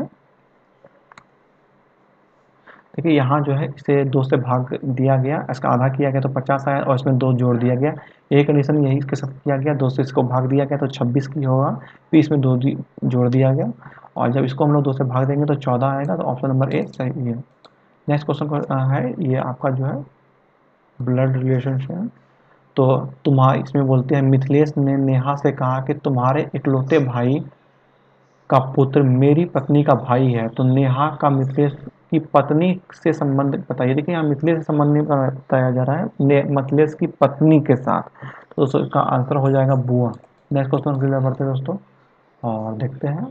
देखिए यहाँ जो है इसे दो से भाग दिया गया, इसका आधा किया गया तो पचास आया, और इसमें दो जोड़ दिया गया। एक कंडीशन यही इसके साथ किया गया, दो से इसको भाग दिया गया तो छब्बीस की होगा, फिर इसमें दो जोड़ दिया गया, और जब इसको हम लोग दो से भाग देंगे तो चौदह आएगा, तो ऑप्शन नंबर ए सही है। नेक्स्ट क्वेश्चन है ये आपका जो है ब्लड रिलेशनशिप। तो तुम्हारा इसमें बोलते हैं मिथिलेश ने नेहा से कहा कि तुम्हारे इकलौते भाई का पुत्र मेरी पत्नी का भाई है, तो नेहा का मिथिलेश की पत्नी से संबंध बताइए। देखिए यहाँ मिथिलेश से संबंध नहीं बताया जा रहा है, मिथिलेश की पत्नी के साथ, तो दोस्तों इसका आंसर हो जाएगा बुआ। नेक्स्ट क्वेश्चन के लिए बढ़ते हैं दोस्तों और देखते हैं।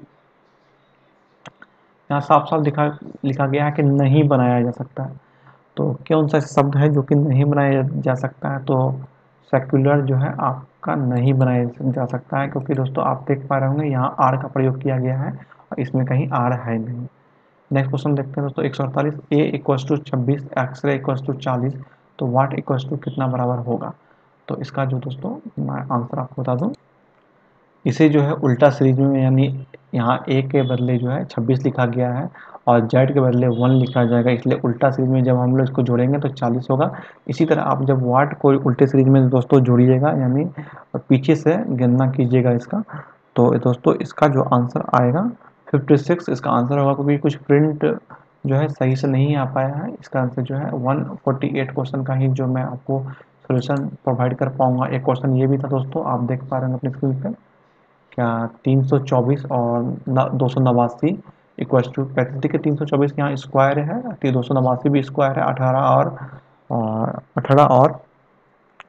यहाँ साफ साफ दिखा लिखा गया है कि नहीं बनाया जा सकता है, तो कौन सा शब्द है जो कि नहीं बनाया जा सकता है? तो सेक्युलर जो है आपका नहीं बनाया जा सकता है, क्योंकि दोस्तों आप देख पा रहे होंगे यहाँ आर का प्रयोग किया गया है और इसमें कहीं आर है नहीं। नेक्स्ट क्वेश्चन देखते हैं दोस्तों एक सौ अड़तालीस। ए इक्वस टू छब्बीस, एक्सरे इक्वस टू चालीस, तो वाट इक्वस टू कितना बराबर होगा? तो इसका जो दोस्तों मैं आंसर आपको बता दूँ, इसे जो है उल्टा सीरीज में, यानी यहाँ ए के बदले जो है छब्बीस लिखा गया है और जेड के बदले वन लिखा जाएगा, इसलिए उल्टा सीरीज में जब हम लोग इसको जोड़ेंगे तो चालीस होगा। इसी तरह आप जब वाट को उल्टे सीरीज में दोस्तों जोड़िएगा, यानी पीछे से गणना कीजिएगा इसका, तो दोस्तों इसका जो आंसर आएगा छप्पन इसका आंसर होगा, क्योंकि कुछ प्रिंट जो है सही से नहीं आ पाया है। इसका आंसर जो है एक सौ अड़तालीस क्वेश्चन का ही जो मैं आपको सोल्यूशन प्रोवाइड कर पाऊंगा। एक क्वेश्चन ये भी था दोस्तों, आप देख पा रहे हैं अपनी स्क्रीन पर, क्या तीन सौ चौबीस और दो सौ नवासी इक्वस टू पैंतीस के तीन सौ चौबीस के यहाँ स्क्वायर है, दो सौ नवासी भी स्क्वायर है, अठारह और अठारह और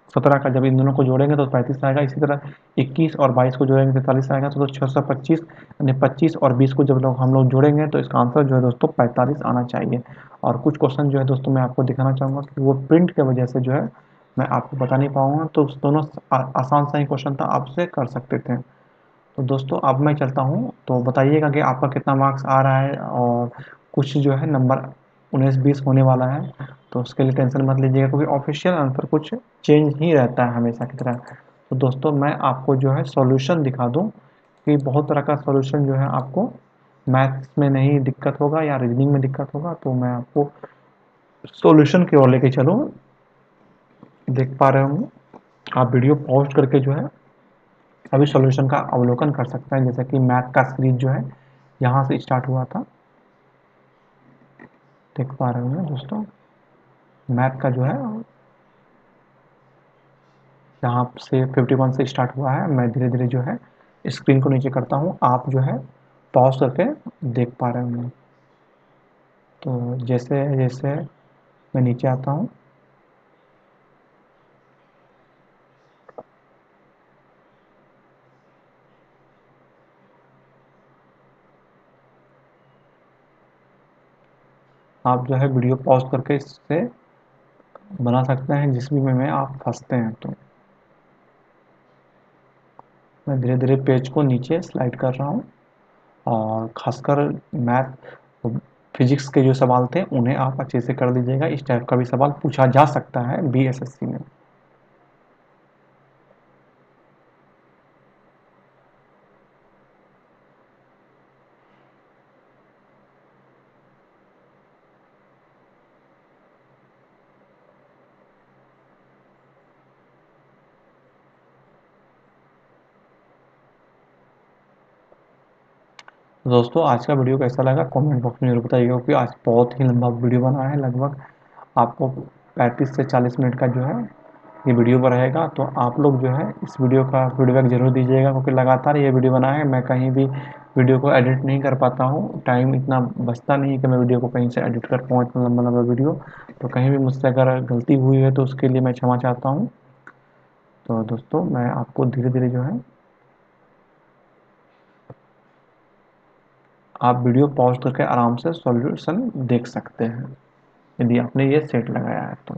सत्रह का जब इन दोनों को जोड़ेंगे तो पैंतीस आएगा। इसी तरह इक्कीस और बाईस को जोड़ेंगे तैंतालीस आएगा। तो छः सौ पच्चीस यानी पच्चीस और बीस को जब लोग हम लोग जोड़ेंगे तो इसका आंसर जो है दोस्तों पैंतालीस आना चाहिए। और कुछ क्वेश्चन जो है दोस्तों मैं आपको दिखाना चाहूँगा कि वो प्रिंट की वजह से जो है मैं आपको बता नहीं पाऊँगा, तो दोनों आसान सा ही क्वेश्चन था, आपसे कर सकते थे। तो दोस्तों अब मैं चलता हूँ, तो बताइएगा कि आपका कितना मार्क्स आ रहा है। और कुछ जो है नंबर उन्नीस बीस होने वाला है, तो उसके लिए टेंशन मत लीजिएगा, क्योंकि ऑफिशियल आंसर कुछ चेंज ही रहता है हमेशा की तरह। तो दोस्तों मैं आपको जो है सॉल्यूशन दिखा दूँ कि बहुत तरह का सॉल्यूशन जो है आपको मैथ्स में नहीं दिक्कत होगा या रीजनिंग में दिक्कत होगा, तो मैं आपको सॉल्यूशन की ओर लेके चलूँ। देख पा रहे होंगे आप, वीडियो पॉज करके जो है अभी सॉल्यूशन का अवलोकन कर सकते हैं। जैसे कि मैथ का सीरीज जो है यहाँ से स्टार्ट हुआ था, देख पा रहे होंगे दोस्तों, मैथ का जो है यहाँ से इक्यावन से स्टार्ट हुआ है। मैं धीरे धीरे जो है स्क्रीन को नीचे करता हूँ, आप जो है पॉज करके देख पा रहे होंगे। तो जैसे जैसे मैं नीचे आता हूँ, आप जो है वीडियो पॉज करके इससे बना सकते हैं जिस भी में आप फंसते हैं। तो मैं धीरे धीरे पेज को नीचे स्लाइड कर रहा हूँ, और खासकर मैथ फिजिक्स के जो सवाल थे उन्हें आप अच्छे से कर लीजिएगा। इस टाइप का भी सवाल पूछा जा सकता है बी एस एस सी में। दोस्तों आज का वीडियो कैसा लगा कमेंट बॉक्स में जरूर बताइएगा, क्योंकि आज बहुत ही लंबा वीडियो बना है। लगभग आपको पैंतीस से चालीस मिनट का जो है ये वीडियो पर रहेगा। तो आप लोग जो है इस वीडियो का फीडबैक ज़रूर दीजिएगा, क्योंकि लगातार ये वीडियो बना है, मैं कहीं भी वीडियो को एडिट नहीं कर पाता हूँ, टाइम इतना बचता नहीं है कि मैं वीडियो को कहीं से एडिट कर पाऊँ इतना लंबा लंबा वीडियो। तो कहीं भी मुझसे अगर गलती हुई है तो उसके लिए मैं क्षमा चाहता हूँ। तो दोस्तों मैं आपको धीरे धीरे जो है, आप वीडियो पॉज करके आराम से सॉल्यूशन देख सकते हैं यदि आपने ये सेट लगाया है तो।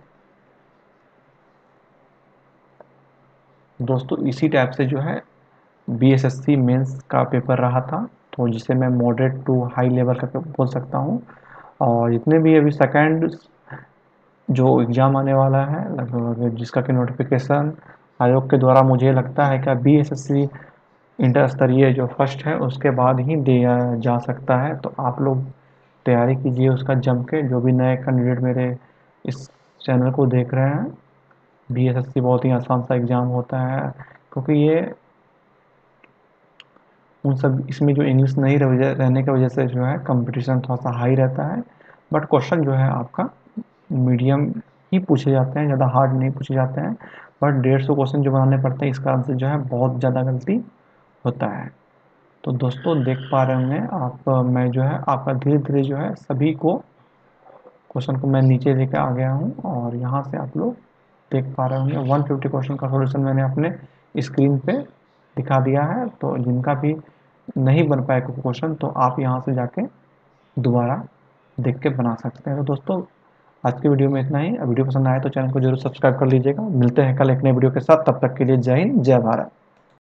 दोस्तों इसी टाइप से जो है B S S C mains का पेपर रहा था, तो जिसे मैं मॉडरेट टू हाई लेवल का बोल सकता हूँ। और जितने भी अभी सेकेंड जो एग्ज़ाम आने वाला है लगभग, जिसका कि नोटिफिकेशन आयोग के द्वारा मुझे लगता है कि B S S C inter स्तरीय जो फर्स्ट है उसके बाद ही दिया जा सकता है। तो आप लोग तैयारी कीजिए उसका जम के। जो भी नए कैंडिडेट मेरे इस चैनल को देख रहे हैं, बी एस एस सी बहुत ही आसान सा एग्ज़ाम होता है, क्योंकि ये उन सब इसमें जो इंग्लिश नहीं रहने की वजह से जो है कंपटीशन थोड़ा सा हाई रहता है। बट क्वेश्चन जो है आपका मीडियम ही पूछे जाते हैं, ज़्यादा हार्ड नहीं पूछे जाते हैं। बट डेढ़ सौ क्वेश्चन जो बनाने पड़ते हैं, इस कारण से जो है बहुत ज़्यादा गलती होता है। तो दोस्तों देख पा रहे होंगे आप, मैं जो है आपका धीरे धीरे जो है सभी को क्वेश्चन को मैं नीचे लेकर आ गया हूँ, और यहाँ से आप लोग देख पा रहे होंगे एक सौ पचास क्वेश्चन का सॉल्यूशन मैंने अपने स्क्रीन पे दिखा दिया है। तो जिनका भी नहीं बन पाए क्वेश्चन, तो आप यहाँ से जाके दोबारा देख के बना सकते हैं। तो दोस्तों आज की वीडियो में इतना ही। वीडियो पसंद आए तो चैनल को जरूर सब्सक्राइब कर लीजिएगा। मिलते हैं कल एक नए वीडियो के साथ, तब तक के लिए जय हिंद जय भारत।